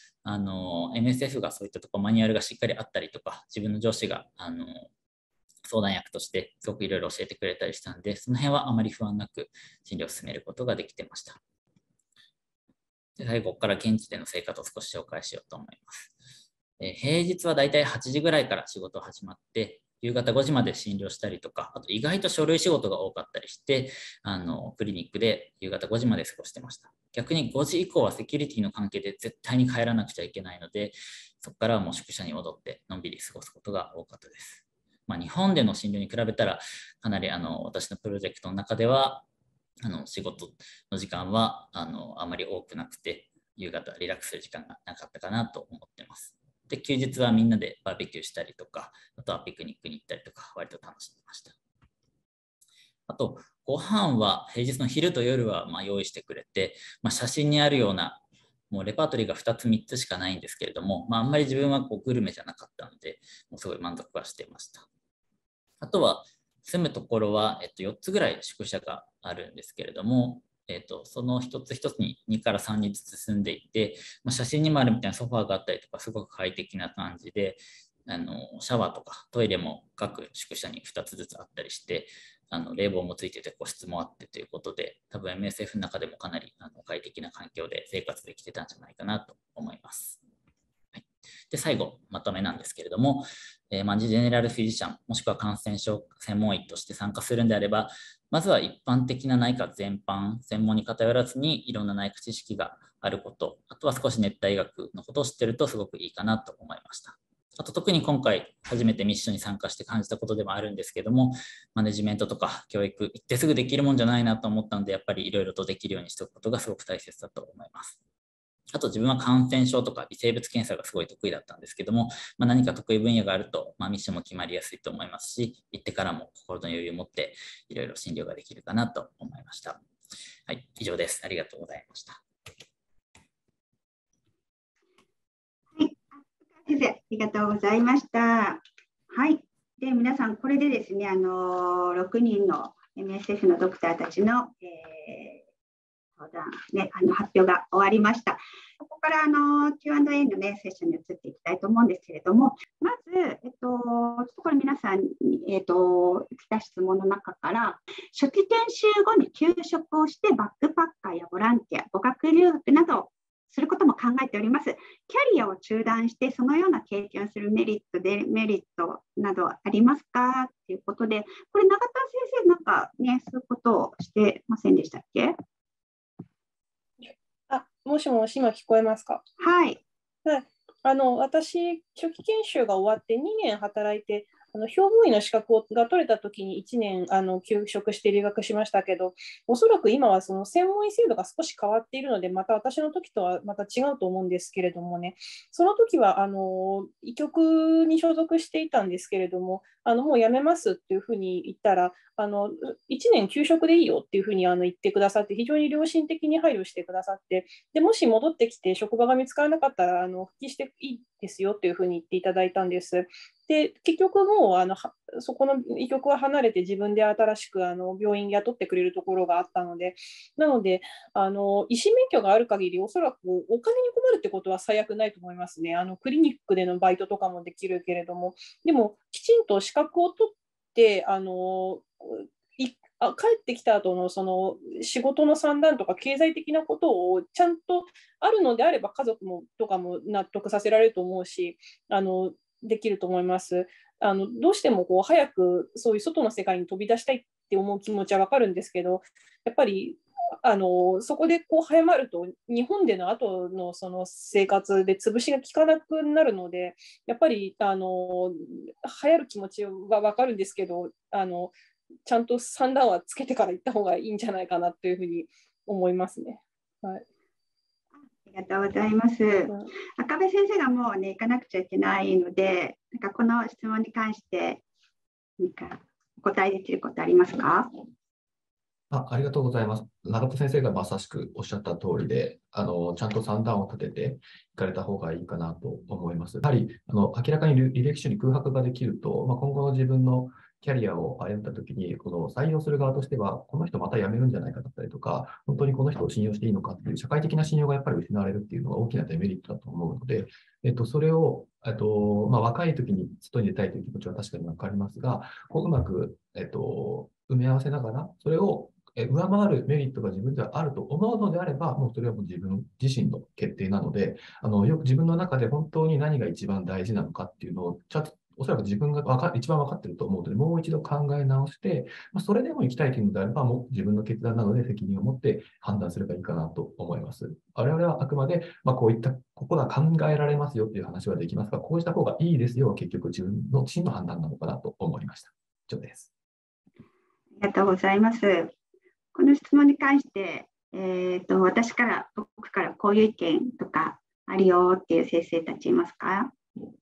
MSF がそういったところマニュアルがしっかりあったりとか、自分の上司が相談役としてすごくいろいろ教えてくれたりしたんで、その辺はあまり不安なく診療を進めることができてました。で最後から現地での生活を少し紹介しようと思います。平日はだいたい8時ぐらいから仕事始まって、夕方5時まで診療したりとか、あと意外と書類仕事が多かったりして、クリニックで夕方5時まで過ごしてました。逆に5時以降はセキュリティの関係で絶対に帰らなくちゃいけないので、そこからはもう宿舎に戻ってのんびり過ごすことが多かったです。日本での診療に比べたら、かなり私のプロジェクトの中では、仕事の時間はあまり多くなくて、夕方リラックスする時間がなかったかなと思ってます。で、休日はみんなでバーベキューしたりとか、あとはピクニックに行ったりとか、割と楽しんでました。あと、ご飯は平日の昼と夜は用意してくれて、写真にあるような、もうレパートリーが2つ3つしかないんですけれども、あんまり自分はグルメじゃなかったので、もうすごい満足はしていました。あとは、住むところは、4つぐらい宿舎があるんですけれども、その一つ一つに2から3人ずつ住んでいて、写真にもあるみたいなソファーがあったりとか、すごく快適な感じで、シャワーとかトイレも各宿舎に2つずつあったりして、冷房もついてて個室もあってということで、多分 MSF の中でもかなり快適な環境で生活できてたんじゃないかなと思います。はい、で最後、まとめなんですけれども、ジェネラルフィジシャンもしくは感染症専門医として参加するんであれば、まずは一般的な内科全般、専門に偏らずにいろんな内科知識があること、あとは少し熱帯医学のことを知っているとすごくいいかなと思いました。あと特に今回初めてミッションに参加して感じたことでもあるんですけども、マネジメントとか教育、行ってすぐできるもんじゃないなと思ったので、やっぱりいろいろとできるようにしておくことがすごく大切だと思います。あと自分は感染症とか微生物検査がすごい得意だったんですけども、何か得意分野があると、ミッションも決まりやすいと思いますし、行ってからも心の余裕を持っていろいろ診療ができるかなと思いました。はい、以上です。ありがとうございました。 はい、先生、ありがとうございました。はい、で皆さん、これでですね、6人の MSF のドクターたちの、相談ね、発表が終わりました。ここからQ&A の、ね、セッションに移っていきたいと思うんですけれども、まず、ちょっとこれ皆さんに、来た質問の中から、初期研修後に休職をしてバックパッカーやボランティア、語学留学などすることも考えております。キャリアを中断してそのような経験をするメリット、デメリットなどありますかということで、これ永田先生なんかね、そういうことをしてませんでしたっけ？ もしもし、今聞こえますか？ はい。 私、初期研修が終わって2年働いて、評議員の資格が取れたときに1年休職して留学しましたけど、おそらく今はその専門医制度が少し変わっているので、また私の時とはまた違うと思うんですけれどもね、その時は医局に所属していたんですけれども、もう辞めますっていうふうに言ったら、1年休職でいいよっていうふうに言ってくださって、非常に良心的に配慮してくださって、でもし戻ってきて職場が見つからなかったら復帰していいですよっていうふうに言っていただいたんです。 で結局もうそこの医局は離れて自分で新しく病院雇ってくれるところがあったので、なので医師免許がある限りおそらくお金に困るってことは最悪ないと思いますね。クリニックでのバイトとかもできるけれども、でもきちんと資格を取って帰ってきた後のその仕事の算段とか経済的なことをちゃんとあるのであれば家族とかも納得させられると思うし、できると思います。どうしても早くそういう外の世界に飛び出したいって思う気持ちは分かるんですけど、やっぱりそこで早まると日本での後のその生活で潰しが効かなくなるので、やっぱり流行る気持ちは分かるんですけど、ちゃんと算段はつけてから行った方がいいんじゃないかなというふうに思いますね。はい、 ありがとうございます。赤部先生がもうね、行かなくちゃいけないので、この質問に関して何かお答えできることありますか？ ありがとうございます。永田先生がまさしくおっしゃった通りで、ちゃんと算段を立てていかれた方がいいかなと思います。やはり明らかに履歴書に空白ができると、今後の自分のキャリアを歩んだときに、この採用する側としては、この人また辞めるんじゃないかだったりとか、本当にこの人を信用していいのかっていう社会的な信用がやっぱり失われるっていうのが大きなデメリットだと思うので、それを若い時に外に出たいという気持ちは確かに分かりますが、うまく、埋め合わせながら、それを上回るメリットが自分ではあると思うのであれば、もうそれはもう自分自身の決定なので、よく自分の中で本当に何が一番大事なのかっていうのを、ちゃんとおそらく自分が一番分かっていると思うので、もう一度考え直して、それでも行きたいというのであれば、もう自分の決断なので責任を持って判断すればいいかなと思います。我々はあくまで、こういった、ここが考えられますよという話はできますが、こうした方がいいですよは結局自分の真の判断なのかなと思いました。以上です。 ありがとうございます。この質問に関して、僕からこういう意見とかあるよっていう先生たちいますか？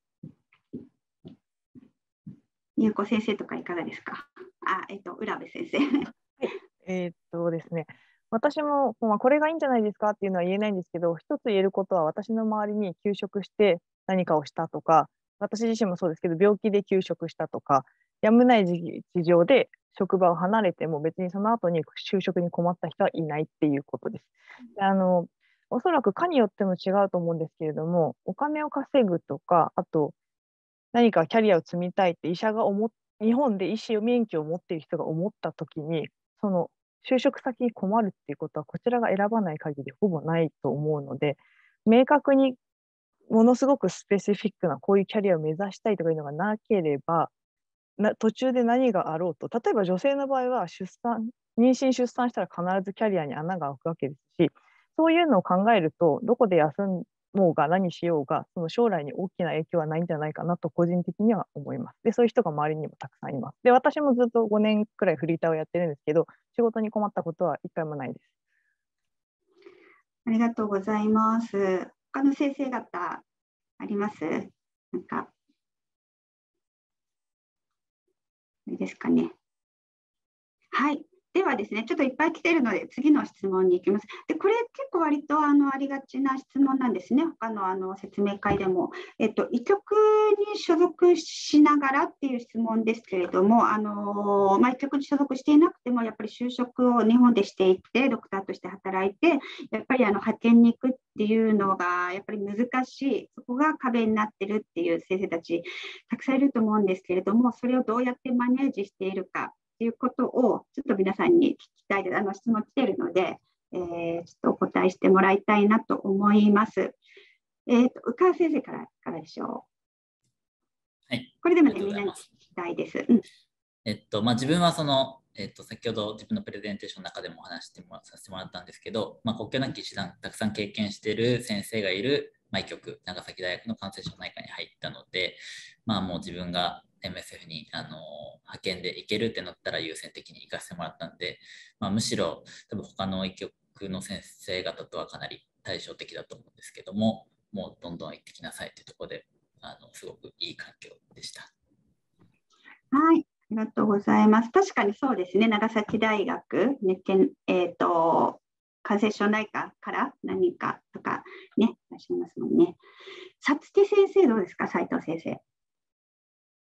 優子先生とかいかがですか？浦部先生。 ですね、私も、これがいいんじゃないですかっていうのは言えないんですけど、一つ言えることは、私の周りに休職して何かをしたとか、私自身もそうですけど、病気で休職したとか、やむない事情で職場を離れても別にその後に就職に困った人はいないっていうことです。おそらく科によっても違うと思うんですけれども、お金を稼ぐとか、あと何かキャリアを積みたいって日本で医師免許を持っている人が思ったときに、その就職先に困るっていうことはこちらが選ばない限りほぼないと思うので、明確にものすごくスペシフィックなこういうキャリアを目指したいとかいうのがなければ、途中で何があろうと、例えば女性の場合は妊娠出産したら必ずキャリアに穴が開くわけですし、そういうのを考えるとどこで休もうが何しようがその将来に大きな影響はないんじゃないかなと個人的には思います。で、そういう人が周りにもたくさんいます。で、私もずっと5年くらいフリーターをやってるんですけど、仕事に困ったことは一回もないです。 ありがとうございます。他の先生方あります？いいですかね。はい。ではですね、ちょっといっぱい来ているので、次の質問に行きます。で、これ結構割とありがちな質問なんですね。他の説明会でも。医局に所属しながらっていう質問ですけれども、医局に所属していなくても、やっぱり就職を日本でしていって、ドクターとして働いて、やっぱり派遣に行くっていうのがやっぱり難しい、そこが壁になってるっていう先生たち、たくさんいると思うんですけれども、それをどうやってマネージしているか。ということをちょっと皆さんに聞きたいです。質問来ているので、ちょっとお答えしてもらいたいなと思います。宇川先生からいかがでしょう？はい。 これでもね、みんなに聞きたいです。 自分は先ほど自分のプレゼンテーションの中でもお話させてもらったんですけど、国境なき医師団たくさん経験している先生がいる医局、長崎大学の感染症内科に入ったので、もう自分がMSF に派遣で行けるってなったら優先的に行かせてもらったんで、むしろ多分他の医局の先生方とはかなり対照的だと思うんですけども、もうどんどん行ってきなさいというところですごくいい環境でした。 はい、ありがとうございます。確かにそうですね、長崎大学、感染症内科から何かとかね、いらっしゃいますもんね。さつき先生どうですか、斉藤先生。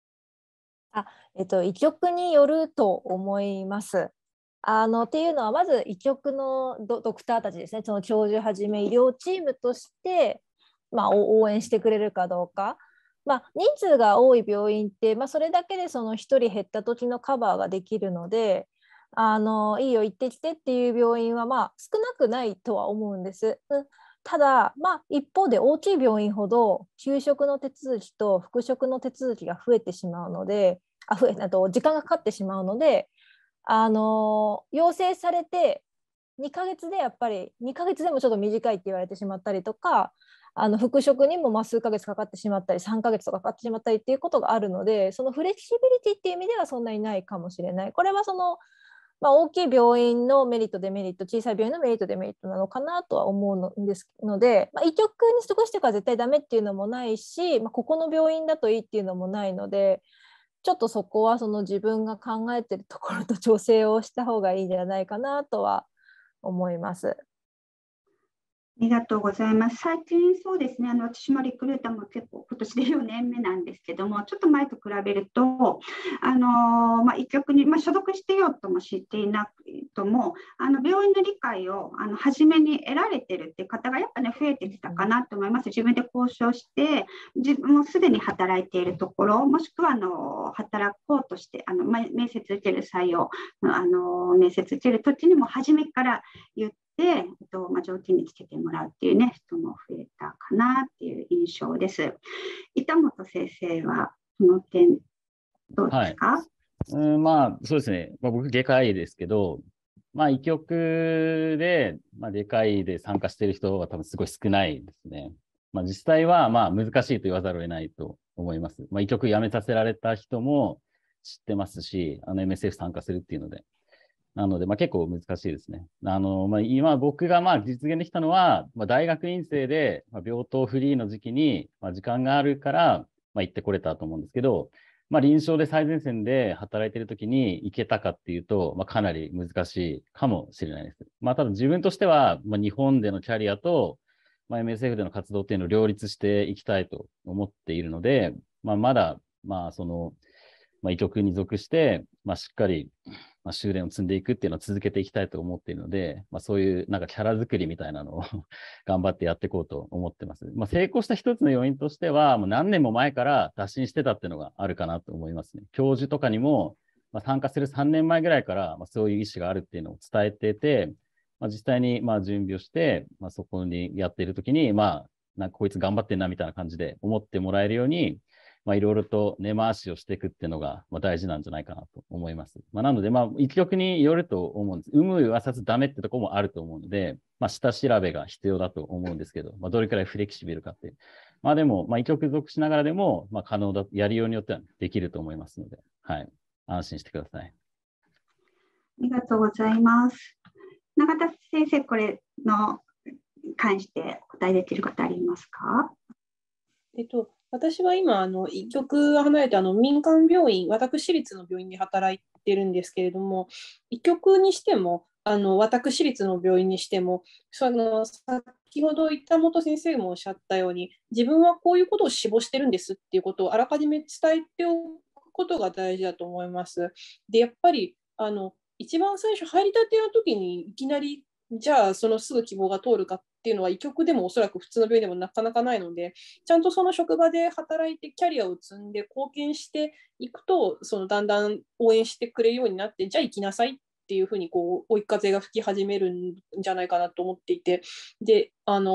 医局によると思います。っていうのは、まず医局のドクターたちですね、その教授はじめ医療チームとして、応援してくれるかどうか。人数が多い病院って、それだけでその1人減った時のカバーができるので、いいよ行ってきてっていう病院は少なくないとは思うんです。ただ、一方で大きい病院ほど休職の手続きと復職の手続きが増えてしまうので、時間がかかってしまうので、要請されて2ヶ月でやっぱり2ヶ月でもちょっと短いって言われてしまったりとか、復職にも数ヶ月かかってしまったり3ヶ月とかかかってしまったりっていうことがあるので、そのフレキシビリティっていう意味ではそんなにないかもしれない。これはその大きい病院のメリットデメリット、小さい病院のメリットデメリットなのかなとは思うんですので、医局に過ごしてから絶対ダメっていうのもないし、ここの病院だといいっていうのもないので、ちょっとそこはその自分が考えてるところと調整をした方がいいんじゃないかなとは思います。 ありがとうございます。最近そうですね、私もリクルーターも結構今年で4年目なんですけども、ちょっと前と比べると、医局に、所属してようとも知っていなくとも、病院の理解を初めに得られてるっていう方がやっぱね、増えてきたかなと思います。自分で交渉して、自分もすでに働いているところ、もしくは働こうとして、面接受ける採用、面接受けるときにも初めから言って、条件につけてもらうっていうね、人も増えたかなっていう印象です。板本先生は、この点、どうですか？ そうですね。僕、外科医ですけど、医局で、外科医で参加している人は多分すごい少ないですね。実際は、難しいと言わざるを得ないと思います。医局辞めさせられた人も知ってますし、MSF 参加するっていうので。なので、結構難しいですね。今僕が実現できたのは、大学院生で、病棟フリーの時期に、時間があるから、行ってこれたと思うんですけど、臨床で最前線で働いている時に行けたかっていうと、かなり難しいかもしれないです。ただ自分としては、日本でのキャリアと、MSF での活動っていうのを両立していきたいと思っているので、まだ、医局に属して、しっかり、修練を積んでいくっていうのを続けていきたいと思っているので、そういうキャラ作りみたいなのを頑張ってやっていこうと思ってます。成功した一つの要因としては、もう何年も前から打診してたっていうのがあるかなと思いますね。教授とかにも、参加する3年前ぐらいから、そういう意思があるっていうのを伝えてて、実際に準備をして、そこにやっているときに、こいつ頑張ってんなみたいな感じで思ってもらえるように、いろいろと根回しをしていくっていうのが大事なんじゃないかなと思います。なので、医局によると思うんです。有無言わさずダメってところもあると思うので、下調べが必要だと思うんですけど、どれくらいフレキシビルかって。でも、医局属しながらでも、可能だ、やりようによってはできると思いますので、はい。安心してください。 ありがとうございます。永田先生、これの関してお答えできることありますか？ 私は今、医局が離れて民間病院、私立の病院で働いてるんですけれども、医局にしても、私立の病院にしても、先ほど板本先生もおっしゃったように、自分はこういうことを志望してるんですっていうことをあらかじめ伝えておくことが大事だと思います。で、やっぱり、一番最初入りたての時にいきなり、じゃあそのすぐ希望が通るかっていうのは医局でもおそらく普通の病院でもなかなかないので、ちゃんとその職場で働いてキャリアを積んで貢献していくと、だんだん応援してくれるようになって、じゃあ行きなさいっていうふうに追い風が吹き始めるんじゃないかなと思っていて、で、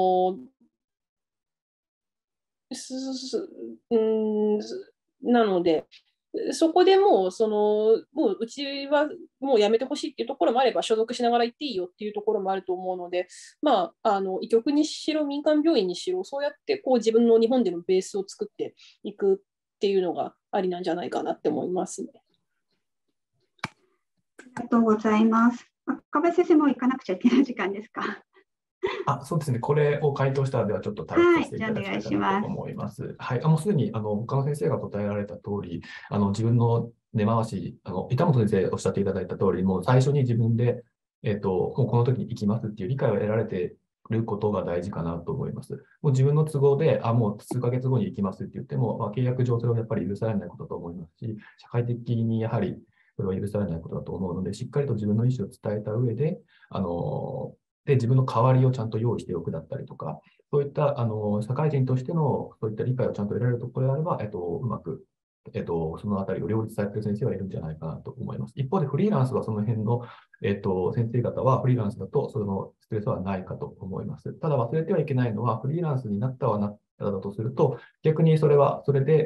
なので、そこでもううちはもう辞めてほしいっていうところもあれば、所属しながら行っていいよっていうところもあると思うので、医局にしろ民間病院にしろ、そうやって自分の日本でのベースを作っていくっていうのがありなんじゃないかなって思いますね。 ありがとうございます。岡部先生、もう行かなくちゃいけない時間ですか？ そうですね。これを回答したらではちょっと対応させていただきたいなと思います。はい、もうすでに他の先生が答えられた通り、自分の根回し、板本先生おっしゃっていただいた通り、もう最初に自分で、もうこの時に行きますっていう理解を得られてることが大事かなと思います。もう自分の都合で、もう数ヶ月後に行きますって言っても、契約上それはやっぱり許されないことだと思いますし、社会的にやはりそれは許されないことだと思うので、しっかりと自分の意思を伝えた上で、自分の代わりをちゃんと用意しておくだったりとか、そういった社会人としてのそういった理解をちゃんと得られるところであれば、うまくそのあたりを両立されている先生はいるんじゃないかなと思います。一方でフリーランスはその辺の、先生方はフリーランスだとそのストレスはないかと思います。ただ忘れてはいけないのは、フリーランスになったはなっただとすると、逆にそれはそれで、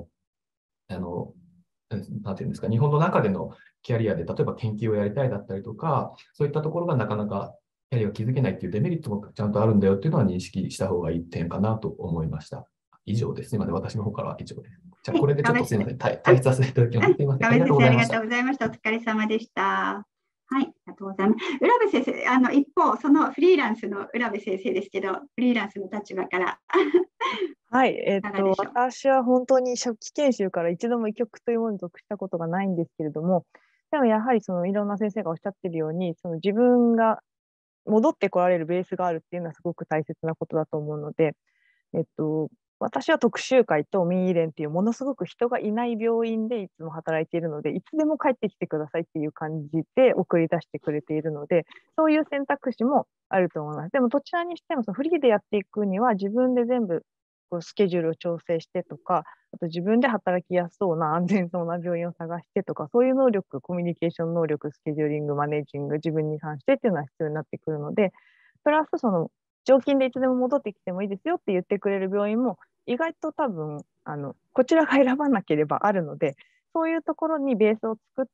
なんていうんですか、日本の中でのキャリアで、例えば研究をやりたいだったりとか、そういったところがなかなかキャリアを築けないっていうデメリットもちゃんとあるんだよっていうのは認識した方がいい点かなと思いました。以上です。すみません、私の方からは以上です。じゃあ、これでちょっとすみません、退出させていただきます。すみません。 ありがとうございました。お疲れ様でした。はい、ありがとうございます。浦部先生、一方、そのフリーランスの浦部先生ですけど、フリーランスの立場から。 はい、私は本当に初期研修から一度も医局というものに属したことがないんですけれども、でもやはりそのいろんな先生がおっしゃっているように、その自分が戻ってこられるベースがあるっていうのはすごく大切なことだと思うので、私は徳洲会と民医連っていうものすごく人がいない病院でいつも働いているので、いつでも帰ってきてくださいっていう感じで送り出してくれているので、そういう選択肢もあると思います。でもどちらにしてもそのフリーでやっていくには自分で全部こうスケジュールを調整してとか、あと自分で働きやすそうな安全そうな病院を探してとか、そういう能力、コミュニケーション能力、スケジューリング、マネージング、自分に関してっていうのは必要になってくるので、プラスその常勤でいつでも戻ってきてもいいですよって言ってくれる病院も意外と多分こちらが選ばなければあるので、そういうところにベースを作って、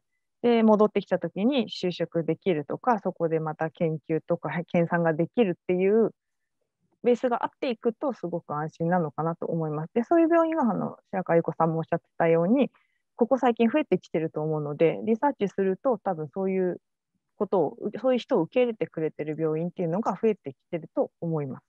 で戻ってきた時に就職できるとか、そこでまた研究とか研鑽ができるっていうベースがあっていくとすごく安心なのかなと思います。で、そういう病院は白川優子さんもおっしゃってたように、ここ最近増えてきてると思うので、リサーチすると多分そういう人を受け入れてくれてる病院っていうのが増えてきてると思います。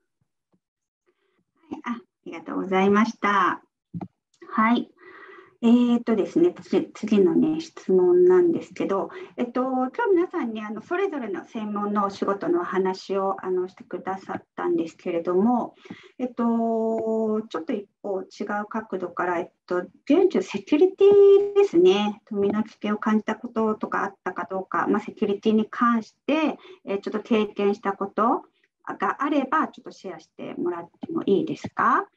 ありがとうございました。はい。ですね、次のね、質問なんですけど、今日皆さんにそれぞれの専門のお仕事のお話をしてくださったんですけれども、ちょっと一方違う角度から、現地セキュリティですね、身の危険を感じたこととかあったかどうか、セキュリティに関して、ちょっと経験したことがあれば、ちょっとシェアしてもらってもいいですか？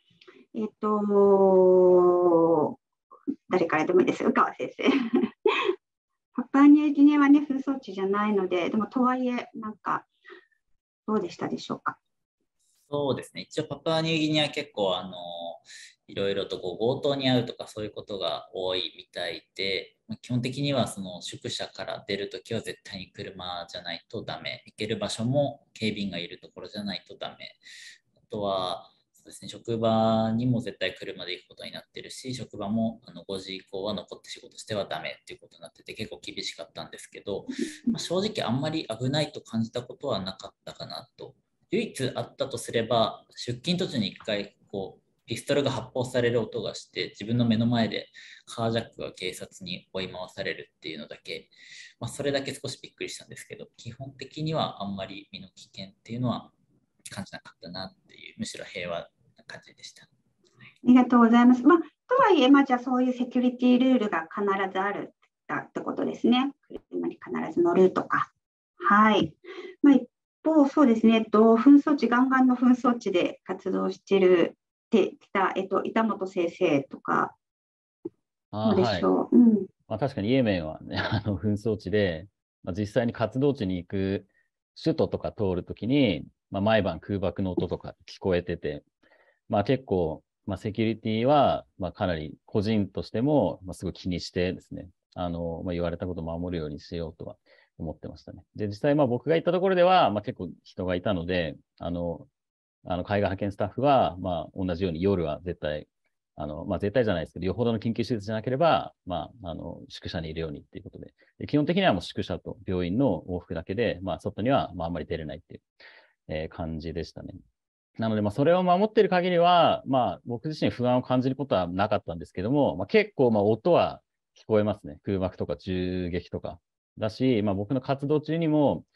誰からでもいいです。宇川先生。パプアニューギニアはね、紛争地じゃないので、でもとはいえ、なんか、どうでしたでしょうか？ そうですね。一応パプアニューギニア結構いろいろと強盗に遭うとかそういうことが多いみたいで、基本的にはその宿舎から出るときは絶対に車じゃないとダメ。行ける場所も警備員がいるところじゃないとダメ。あとはそうですね、職場にも絶対車で行くことになってるし、職場も5時以降は残って仕事してはダメっていうことになってて結構厳しかったんですけど、正直あんまり危ないと感じたことはなかったかなと。唯一あったとすれば、出勤途中に1回ピストルが発砲される音がして自分の目の前でカージャックが警察に追い回されるっていうのだけ、それだけ少しびっくりしたんですけど、基本的にはあんまり身の危険っていうのは感じなかったなっていう、むしろ平和な感じでした。 ありがとうございます。とはいえ、じゃあそういうセキュリティルールが必ずあるってことですね。車に必ず乗るとか。はい。一方、そうですね、紛争地、ガンガンの紛争地で活動している板本先生とか、どうでしょう。 確かにイエメンは、ね、紛争地で、実際に活動地に行く首都とか通るときに、毎晩空爆の音とか聞こえてて、結構、セキュリティは、かなり個人としても、すごい気にしてですね、言われたことを守るようにしようとは思ってましたね。で、実際、僕が行ったところでは、結構人がいたので、海外派遣スタッフは、同じように夜は絶対、絶対じゃないですけど、よほどの緊急手術じゃなければ、宿舎にいるようにっていうことで、基本的にはもう宿舎と病院の往復だけで、外にはあんまり出れないっていう、感じでしたね。なので、それを守っている限りは、僕自身不安を感じることはなかったんですけども、結構、音は聞こえますね。空爆とか銃撃とか。だし、僕の活動中にも、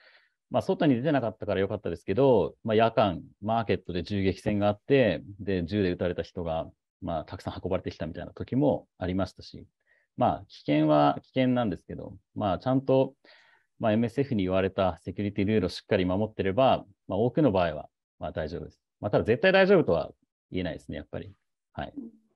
外に出てなかったから良かったですけど、夜間、マーケットで銃撃戦があって、で、銃で撃たれた人が、たくさん運ばれてきたみたいな時もありましたし、危険は危険なんですけど、ちゃんと、MSF に言われたセキュリティルールをしっかり守ってれば、多くの場合は、大丈夫です。ただ絶対大丈夫とは言えないですね、やっぱり。はい。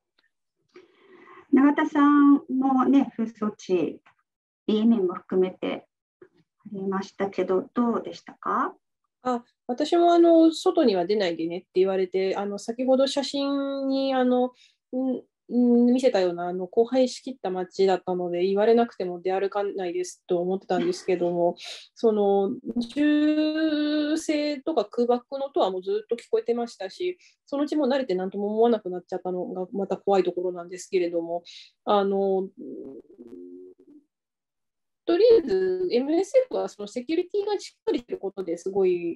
永田さんもね、紛争地、イエメンも含めてありましたけど、どうでしたか？ 私も外には出ないでねって言われて、先ほど写真に見せたような荒廃しきった街だったので、言われなくても出歩かないですと思ってたんですけども、その銃声とか空爆の音はもうずっと聞こえてましたし、そのうちも慣れて何とも思わなくなっちゃったのがまた怖いところなんですけれども、とりあえず MSF はそのセキュリティがしっかりしていることですごい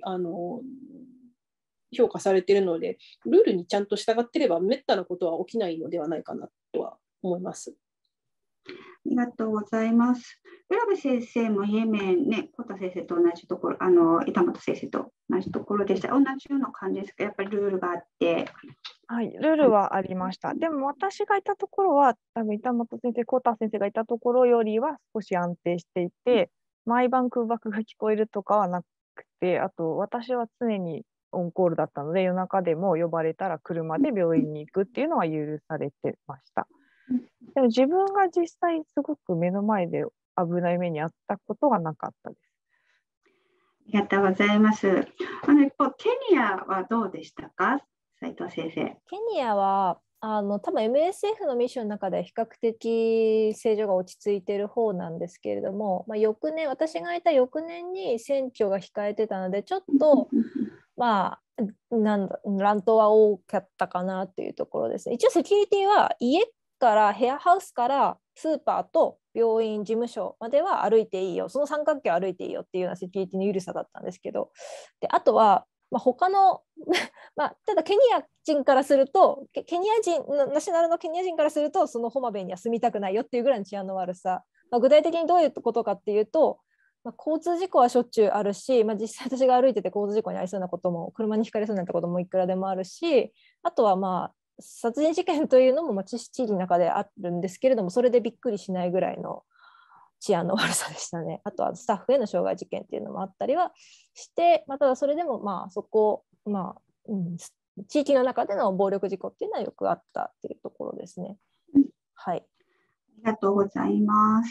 評価されているので、ルールにちゃんと従っていればめったなことは起きないのではないかなとは思います。 ありがとうございます。浦部先生もイエメンね、コタ先生と同じところ、板本先生と同じところでした。同じような感じですか？やっぱりルールがあって。 はい、ルールはありました。でも私がいたところは、多分板本先生、コタ先生がいたところよりは少し安定していて、毎晩空爆が聞こえるとかはなくて、あと私は常にオンコールだったので、夜中でも呼ばれたら車で病院に行くっていうのは許されてました。でも自分が実際すごく目の前で危ない目に遭ったことはなかったです。 ありがとうございます。一方、ケニアはどうでしたか、斉藤先生。 ケニアは多分 MSF のミッションの中で比較的正常が落ち着いている方なんですけれども、翌年、私がいた翌年に選挙が控えてたので、ちょっと乱闘は多かったかなっていうところですね。一応セキュリティは家からヘアハウスからスーパーと病院事務所までは歩いていいよ、その三角形を歩いていいよっていうようなセキュリティの緩さだったんですけど、であとは他のただケニア人からすると、ケニア人ナショナルのケニア人からすると、そのホマベイには住みたくないよっていうぐらいの治安の悪さ、具体的にどういうことかっていうと、交通事故はしょっちゅうあるし、実際私が歩いてて交通事故に遭いそうなことも、車にひかれそうになったこともいくらでもあるし、あとは殺人事件というのも地域の中であるんですけれども、それでびっくりしないぐらいの治安の悪さでしたね。あとはスタッフへの傷害事件っていうのもあったりはして、ただそれでもそこ、地域の中での暴力事故っていうのはよくあったっていうところですね。はい。 ありがとうございます。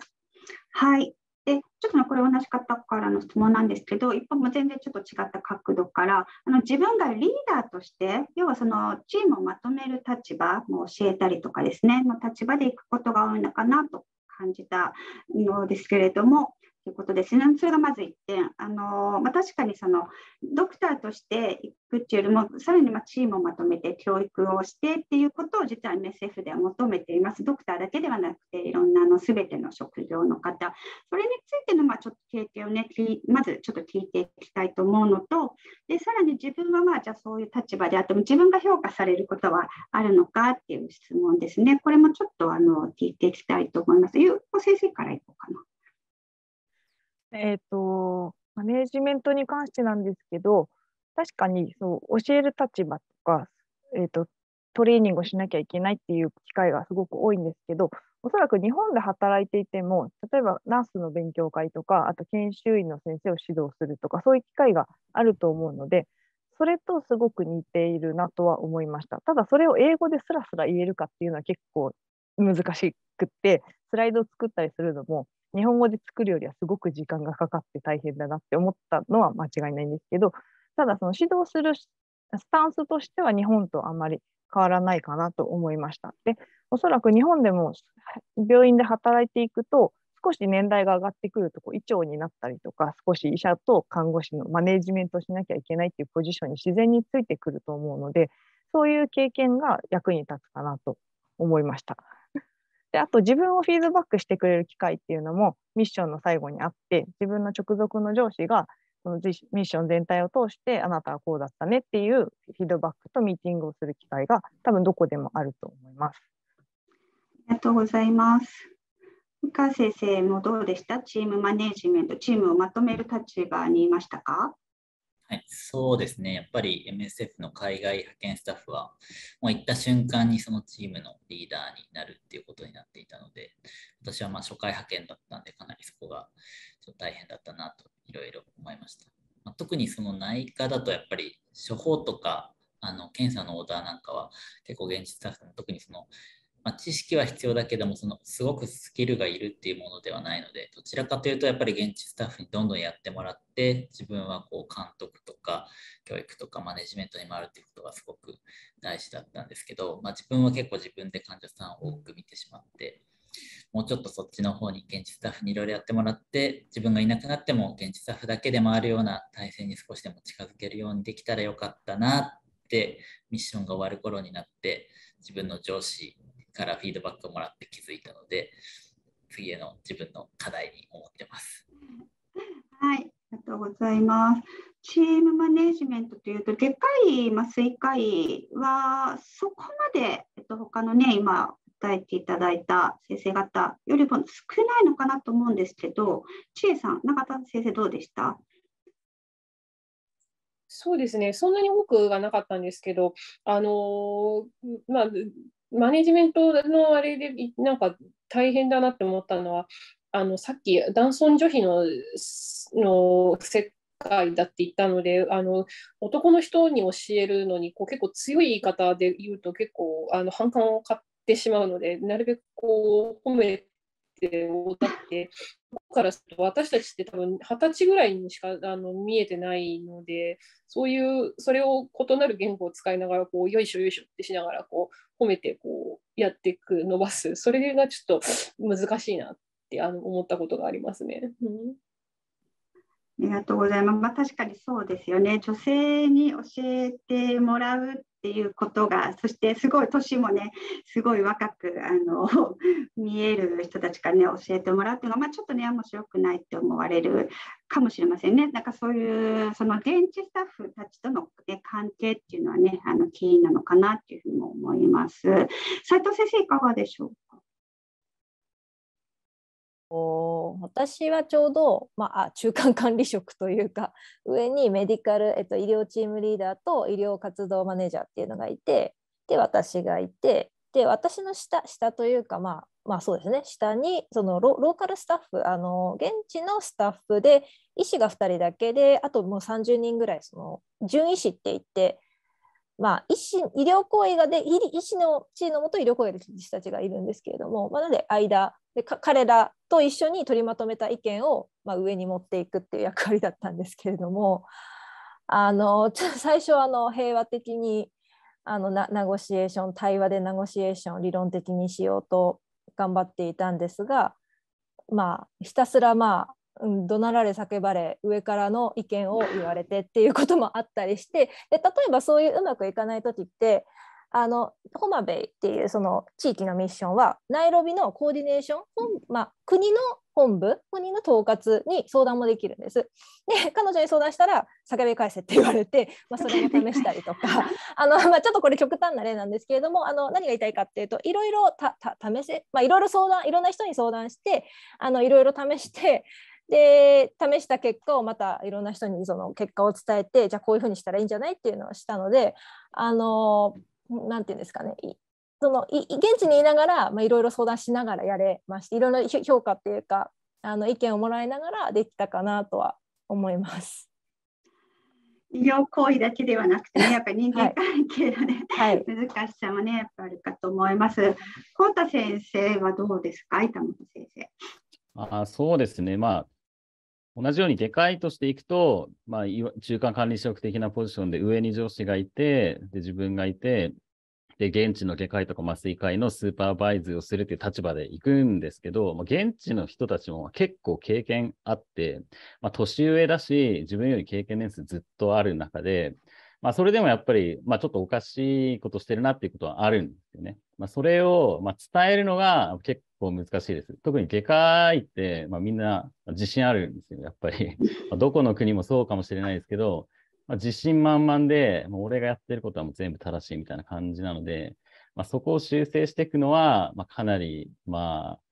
はい。で、ちょっとこれ同じ方からの質問なんですけど、一方も全然ちょっと違った角度から、自分がリーダーとして、要はそのチームをまとめる立場も教えたりとかですね、の立場でいくことが多いのかなと感じたのですけれども、ということですね。それがまず1点。確かにそのドクターとしていくっていうよりも、さらにチームをまとめて教育をしてっていうことを実は MSF では求めています。ドクターだけではなくて、いろんな全ての職業の方、それについてのちょっと経験をね、まずちょっと聞いていきたいと思うのと、でさらに自分はじゃあそういう立場であっても、自分が評価されることはあるのかっていう質問ですね。これもちょっと聞いていきたいと思います。ゆうこ先生からいこうかな。 マネジメントに関してなんですけど、確かにそう教える立場とか、トレーニングをしなきゃいけないっていう機会がすごく多いんですけど、おそらく日本で働いていても、例えばナースの勉強会とか、あと研修医の先生を指導するとか、そういう機会があると思うので、それとすごく似ているなとは思いました。ただ、それを英語でスラスラ言えるかっていうのは結構難しくって、スライドを作ったりするのも、日本語で作るよりはすごく時間がかかって大変だなって思ったのは間違いないんですけど、ただその指導するスタンスとしては日本とあまり変わらないかなと思いました。で、おそらく日本でも病院で働いていくと、少し年代が上がってくると医長になったりとか、少し医者と看護師のマネージメントしなきゃいけないっていうポジションに自然についてくると思うので、そういう経験が役に立つかなと思いました。で、あと自分をフィードバックしてくれる機会っていうのもミッションの最後にあって、自分の直属の上司がこのミッション全体を通してあなたはこうだったねっていうフィードバックとミーティングをする機会が多分どこでもあると思います。 ありがとうございます。 井川先生もどうでした？チームマネジメント、チームをまとめる立場にいましたか？ はい、そうですね。やっぱり MSF の海外派遣スタッフは、もう行った瞬間にそのチームのリーダーになるっていうことになっていたので、私は初回派遣だったんで、かなりそこがちょっと大変だったなといろいろ思いました。特にその内科だとやっぱり処方とか検査のオーダーなんかは結構現地スタッフも特に知識は必要だけどもすごくスキルがいるっていうものではないので、どちらかというとやっぱり現地スタッフにどんどんやってもらって、自分はこう監督とか教育とかマネジメントに回るっていうことがすごく大事だったんですけど、自分は結構自分で患者さんを多く見てしまって、もうちょっとそっちの方に現地スタッフにいろいろやってもらって、自分がいなくなっても現地スタッフだけで回るような体制に少しでも近づけるようにできたらよかったなってミッションが終わる頃になって、自分の上司からフィードバックをもらって気づいたので、次への自分の課題に思ってます。 はい、ありがとうございます。チームマネジメントというと、外科医、麻酔科医はそこまで、他のね、今答えていただいた先生方よりも少ないのかなと思うんですけど、千恵さん、永田先生どうでした？ そうですね、そんなに多くはなかったんですけど、マネジメントのあれでなんか大変だなって思ったのは、さっき男尊女卑の世界だって言ったので、男の人に教えるのに結構強い言い方で言うと結構反感を買ってしまうので、なるべく褒めておだって、からすると私たちって多分20歳ぐらいにしか見えてないので、そういうそれを異なる言語を使いながらよいしょよいしょってしながら褒めてやっていく、伸ばす、それがちょっと難しいなって思ったことがありますね。 ありがとうございます。確かにそうですよね。女性に教えてもらうっていうことが、そしてすごい年もね、すごい若く見える人たちからね、教えてもらうっていうのが、ちょっとね、面白くないって思われるかもしれませんね。なんかそういう、その現地スタッフたちとの、ね、関係っていうのはね、キーなのかなっていうふうにも思います。斉藤先生、いかがでしょうか？ 私はちょうど、中間管理職というか、上にメディカル、医療チームリーダーと医療活動マネージャーっていうのがいて、で私がいて、で私の下というか、そうですね、下にそのローカルスタッフ、現地のスタッフで医師が2人だけで、あともう30人ぐらいその準医師って言って、医療行為がで医師の地位のもと医療行為をやる人たちがいるんですけれども、なので間で彼らと一緒に取りまとめた意見を、上に持っていくっていう役割だったんですけれども、最初平和的にナゴシエーション、対話でナゴシエーションを理論的にしようと頑張っていたんですが、ひたすら怒鳴られ叫ばれ上からの意見を言われてっていうこともあったりして、で例えばそういううまくいかない時って、ホマベイっていうその地域のミッションはナイロビのコーディネーション、国の本部、国の統括に相談もできるんです。で彼女に相談したら叫び返せって言われて、それも試したりとかちょっとこれ極端な例なんですけれども、何が言いたいかっていうと、いろいろ試せ、いろいろ相談、いろんな人に相談していろいろ試して、で試した結果をまたいろんな人にその結果を伝えて、じゃあこういうふうにしたらいいんじゃないっていうのをしたので、なんていうんですかね、現地にいながらいろいろ相談しながらやれまして、いろいろ評価っていうか意見をもらいながらできたかなとは思います。 医療行為だけではなくてね、やっぱり人間関係のね、難しさもね、やっぱりあるかと思います。浩太先生はどうですか、板本先生。 そうですね。同じように外科医としていくと、中間管理職的なポジションで上に上司がいて、で自分がいて、で現地の外科医とか麻酔科医のスーパーバイズをするという立場で行くんですけど、現地の人たちも結構経験あって、年上だし、自分より経験年数ずっとある中で、それでもやっぱり、ちょっとおかしいことしてるなっていうことはあるんですよね。それを、伝えるのが結構難しいです。特に外科医って、みんな自信あるんですよ、やっぱり。どこの国もそうかもしれないですけど、自信満々で、もう俺がやってることはもう全部正しいみたいな感じなので、そこを修正していくのは、かなり、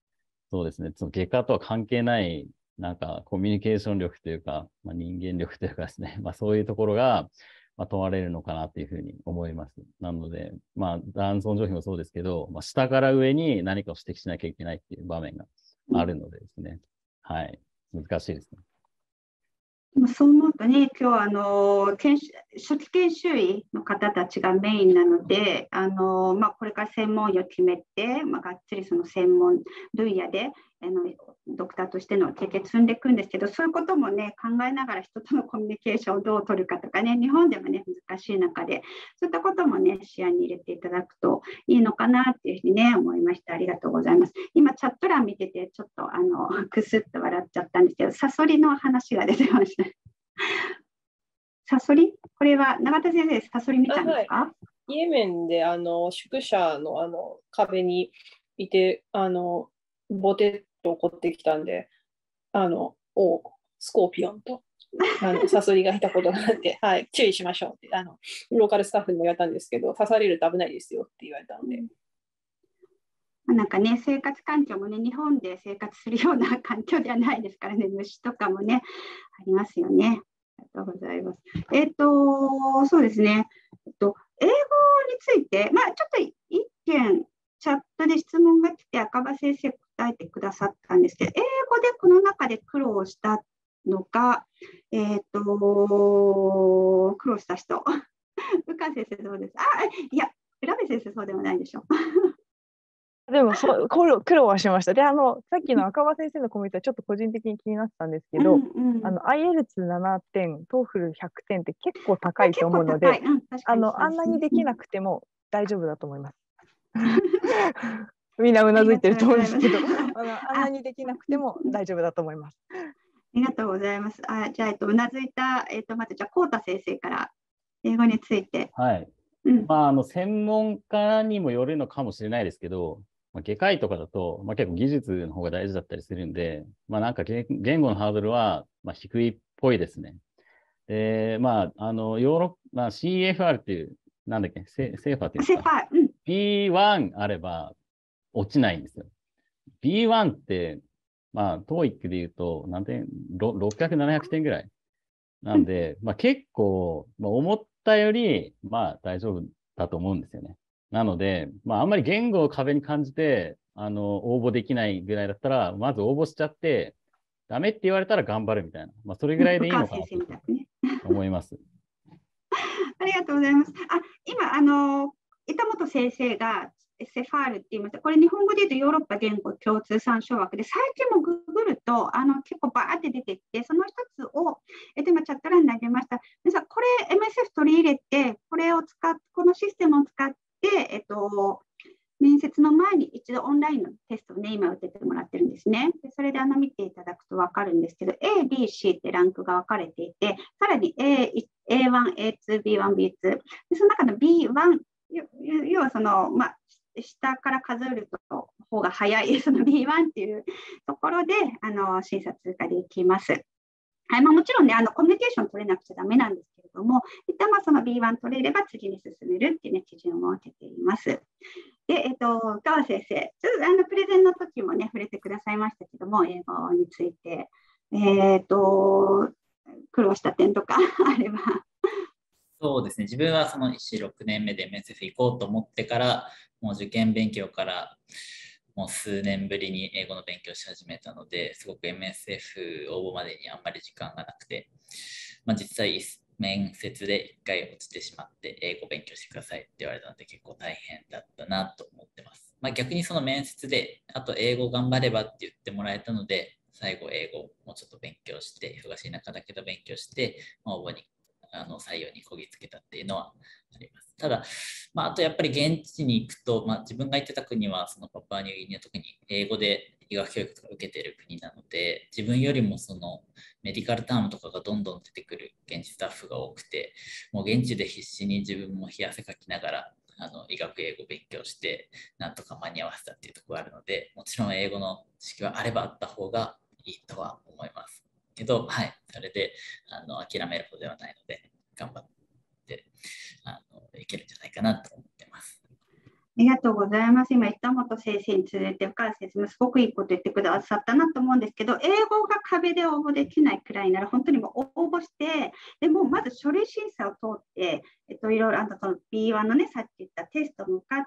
そうですね、その外科とは関係ない、なんかコミュニケーション力というか、人間力というかですね、そういうところが、問われるのかなというふうに思います。なので、男尊女卑もそうですけど、下から上に何かを指摘しなきゃいけないっていう場面があるのでですね、はい、難しいですね。 そう思うとね、今日初期研修医の方たちがメインなので、これから専門医を決めて、がっつりその専門分野でドクターとしての経験積んでいくんですけど、そういうこともね、考えながら人とのコミュニケーションをどう取るかとかね、日本でもね、難しい中で、そういったこともね、視野に入れていただくといいのかなっていうふうにね、思いました。ありがとうございます。今、チャット欄見てて、ちょっとくすっと笑っちゃったんですけど、サソリの話が出てました。サソリ、これは永田先生、サソリ見たんですか？ はい、イエメンで宿舎の壁にいてボテッと起こってきたんでスコーピオンとサソリがいたことがあって、はい、注意しましょうってローカルスタッフにも言われたんですけど、刺されると危ないですよって言われたので。 なんかね、生活環境もね、日本で生活するような環境ではないですからね、虫とかもね、ありますよね。ありがとうございます。そうですね。英語について、ちょっと一件、チャットで質問が来て、赤羽先生答えてくださったんですけど、英語でこの中で苦労したのが、苦労した人。宇川先生どうですか？いや、浦部先生そうでもないでしょ。 でも苦労はしました。で、さっきの赤羽先生のコメントはちょっと個人的に気になってたんですけど、IELTS7 点、TOEFL100 点って結構高いと思うので、あんなにできなくても大丈夫だと思います。みんなうなずいてると思うんですけど、あんなにできなくても大丈夫だと思います。 ありがとうございます。じゃあ、うなずいた、まずじゃあ、浩太先生から英語について。 はい。専門家にもよるのかもしれないですけど、外科医とかだと、結構技術の方が大事だったりするんで、なんか言語のハードルは、低いっぽいですね。ヨーロッパ、CFR っていう、なんだっけ、セーファーっていうんですか。B1 あれば落ちないんですよ。B1 って、TOEIC で言うと、何点 ?600、700点ぐらい。なんで、結構、思ったより、大丈夫だと思うんですよね。なので、あんまり言語を壁に感じて、応募できないぐらいだったら、まず応募しちゃって、ダメって言われたら頑張るみたいな。それぐらいでいいのかなと思います。 ありがとうございます。今、板本先生がSFR って言いました。これ日本語で言うとヨーロッパ言語共通参照枠で、最近もググると結構バーって出てきて、その一つを、今チャット欄に投げました。皆さん、これ MSF 取り入れて、このシステムを使って、面接の前に一度オンラインのテストをね、今受けてもらってるんですね。でそれで見ていただくと分かるんですけど、A、B、C ってランクが分かれていて、さらに A1、A2、B1、B2、でその中の B1、要は下から数えると方が早い、その B1 っていうところで審査通過できます。はい、もちろんね、コミュニケーション取れなくちゃダメなんですけれども、一旦その B1 取れれば次に進めるっていうね、基準を設けています。で、川先生、ちょっとプレゼンの時もね、触れてくださいましたけども、英語について、苦労した点とかあれば。 そうですね、自分はその6年目で MSF 行こうと思ってから、もう受験勉強からもう数年ぶりに英語の勉強し始めたので、すごく MSF 応募までにあんまり時間がなくて、実際面接で1回落ちてしまって英語勉強してくださいって言われたので結構大変だったなと思ってます。逆にその面接であと英語頑張ればって言ってもらえたので、最後英語もうちょっと勉強して、忙しい中だけど勉強して、応募に採用にこぎつけたっていうのはあります。ただ、あとやっぱり現地に行くと、自分が行ってた国はそのパプアニューギニア特に英語で医学教育とか受けている国なので、自分よりもそのメディカルタームとかがどんどん出てくる現地スタッフが多くて、もう現地で必死に自分も冷や汗かきながら医学英語を勉強してなんとか間に合わせたっていうところがあるので、もちろん英語の知識はあればあった方がいいとは思いますけど、はい、それで諦めるほどではないので頑張っていけるんじゃないかなと思ってます。 りがとうございます。今、板本先生に続いて、深谷先生もすごくいいこと言ってくださったなと思うんですけど、英語が壁で応募できないくらいなら、本当にもう応募して、でもまず書類審査を通って、いろいろその B1 のね、さっき言ったテストを向かって、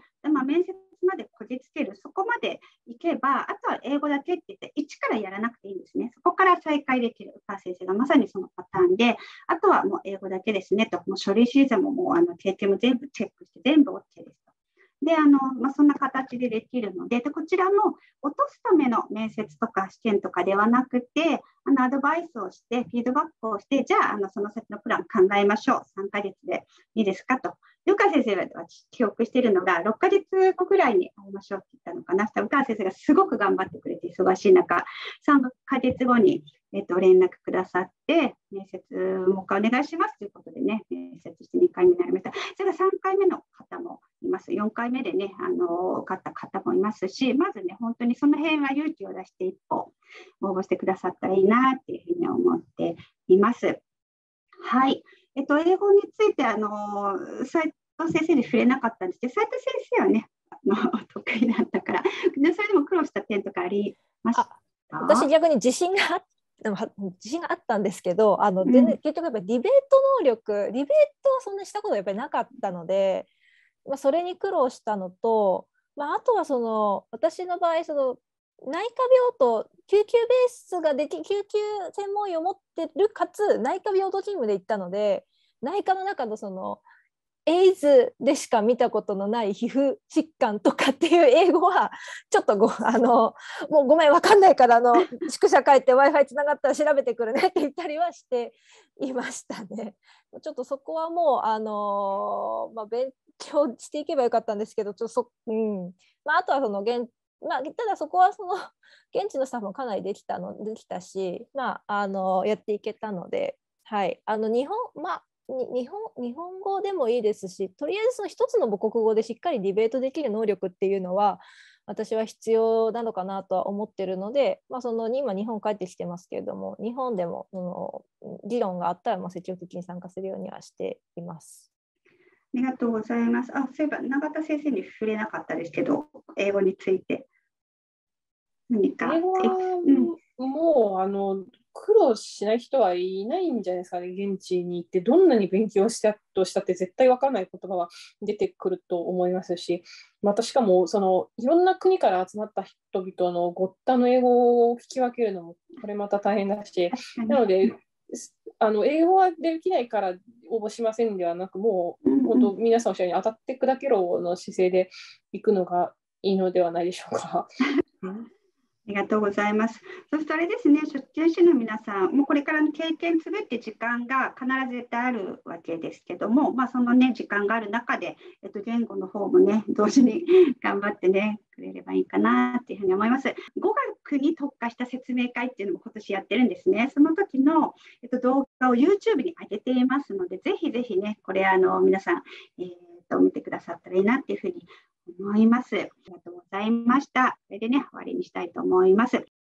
で面接までこじつける、そこまでいけば、あとは英語だけって言って、一からやらなくていいんですね。そこから再開できる。深谷先生がまさにそのパターンで、あとはもう英語だけですねと、もう書類審査ももう経験も全部チェックして、全部 OK ですと。でそんな形でできるので、こちらも落とすための面接とか試験とかではなくて、アドバイスをして、フィードバックをして、じゃあ、その先のプラン考えましょう。3ヶ月でいいですかと。湯川先生は記憶しているのが、6ヶ月後ぐらいに会いましょうって言ったのかな。湯川先生がすごく頑張ってくれて、忙しい中、3ヶ月後に、連絡くださって、面接もう一回お願いしますということでね、面接して2回目になりました。それが3回目の方もいます。4回目でね、受かった方もいますし、まずね、本当にその辺は勇気を出して一歩応募してくださったらいいなっていうふうに思っています。はい。英語について、斉藤先生に触れなかったんですけど、斉藤先生はね、得意だったから、それでも苦労した点とかありました？ 私、逆に自信があったんですけど、全然結局やっぱりディベート能力、ディベートはそんなしたことやっぱりなかったので、それに苦労したのと、あとは私の場合、内科病棟、救急ベースが救急専門医を持ってるかつ内科病棟勤務で行ったので、内科の中のエイズでしか見たことのない皮膚疾患とかっていう英語はちょっともうごめん分かんないから宿舎帰って Wi-Fi つながったら調べてくるねって言ったりはしていましたね。ちょっとそこはもう勉強していけばよかったんですけど、あとはただそこは現地のスタッフもかなりできたし、やっていけたので、はい、日本語でもいいですし、とりあえず一つの母国語でしっかりディベートできる能力っていうのは私は必要なのかなとは思ってるので、今日本帰ってきてますけれども、日本でも議論があったら積極的に参加するようにはしています。 ありがとうございます。そういえば永田先生に触れなかったですけど、英語について何か。 英語はもう苦労しない人はいないんじゃないですかね。現地に行ってどんなに勉強したとしたって絶対分からない言葉は出てくると思いますし、またしかもいろんな国から集まった人々のごったの英語を聞き分けるのもこれまた大変だし、なので英語はできないから応募しませんではなく、もう本当皆さんおっしゃるように当たって砕けろの姿勢で行くのがいいのではないでしょうか。 ありがとうございます。そしてあれですね、出研士の皆さん、もうこれからの経験するって時間が必ず絶対あるわけですけども、そのね、時間がある中で、言語の方もね、同時に頑張ってね、くれればいいかなっていうふうに思います。語学に特化した説明会っていうのも今年やってるんですね。その時の、動画を YouTube に上げていますので、ぜひぜひね、これ皆さん、見てくださったらいいなっていうふうに思います。ありがとうございました。これでね、終わりにしたいと思います。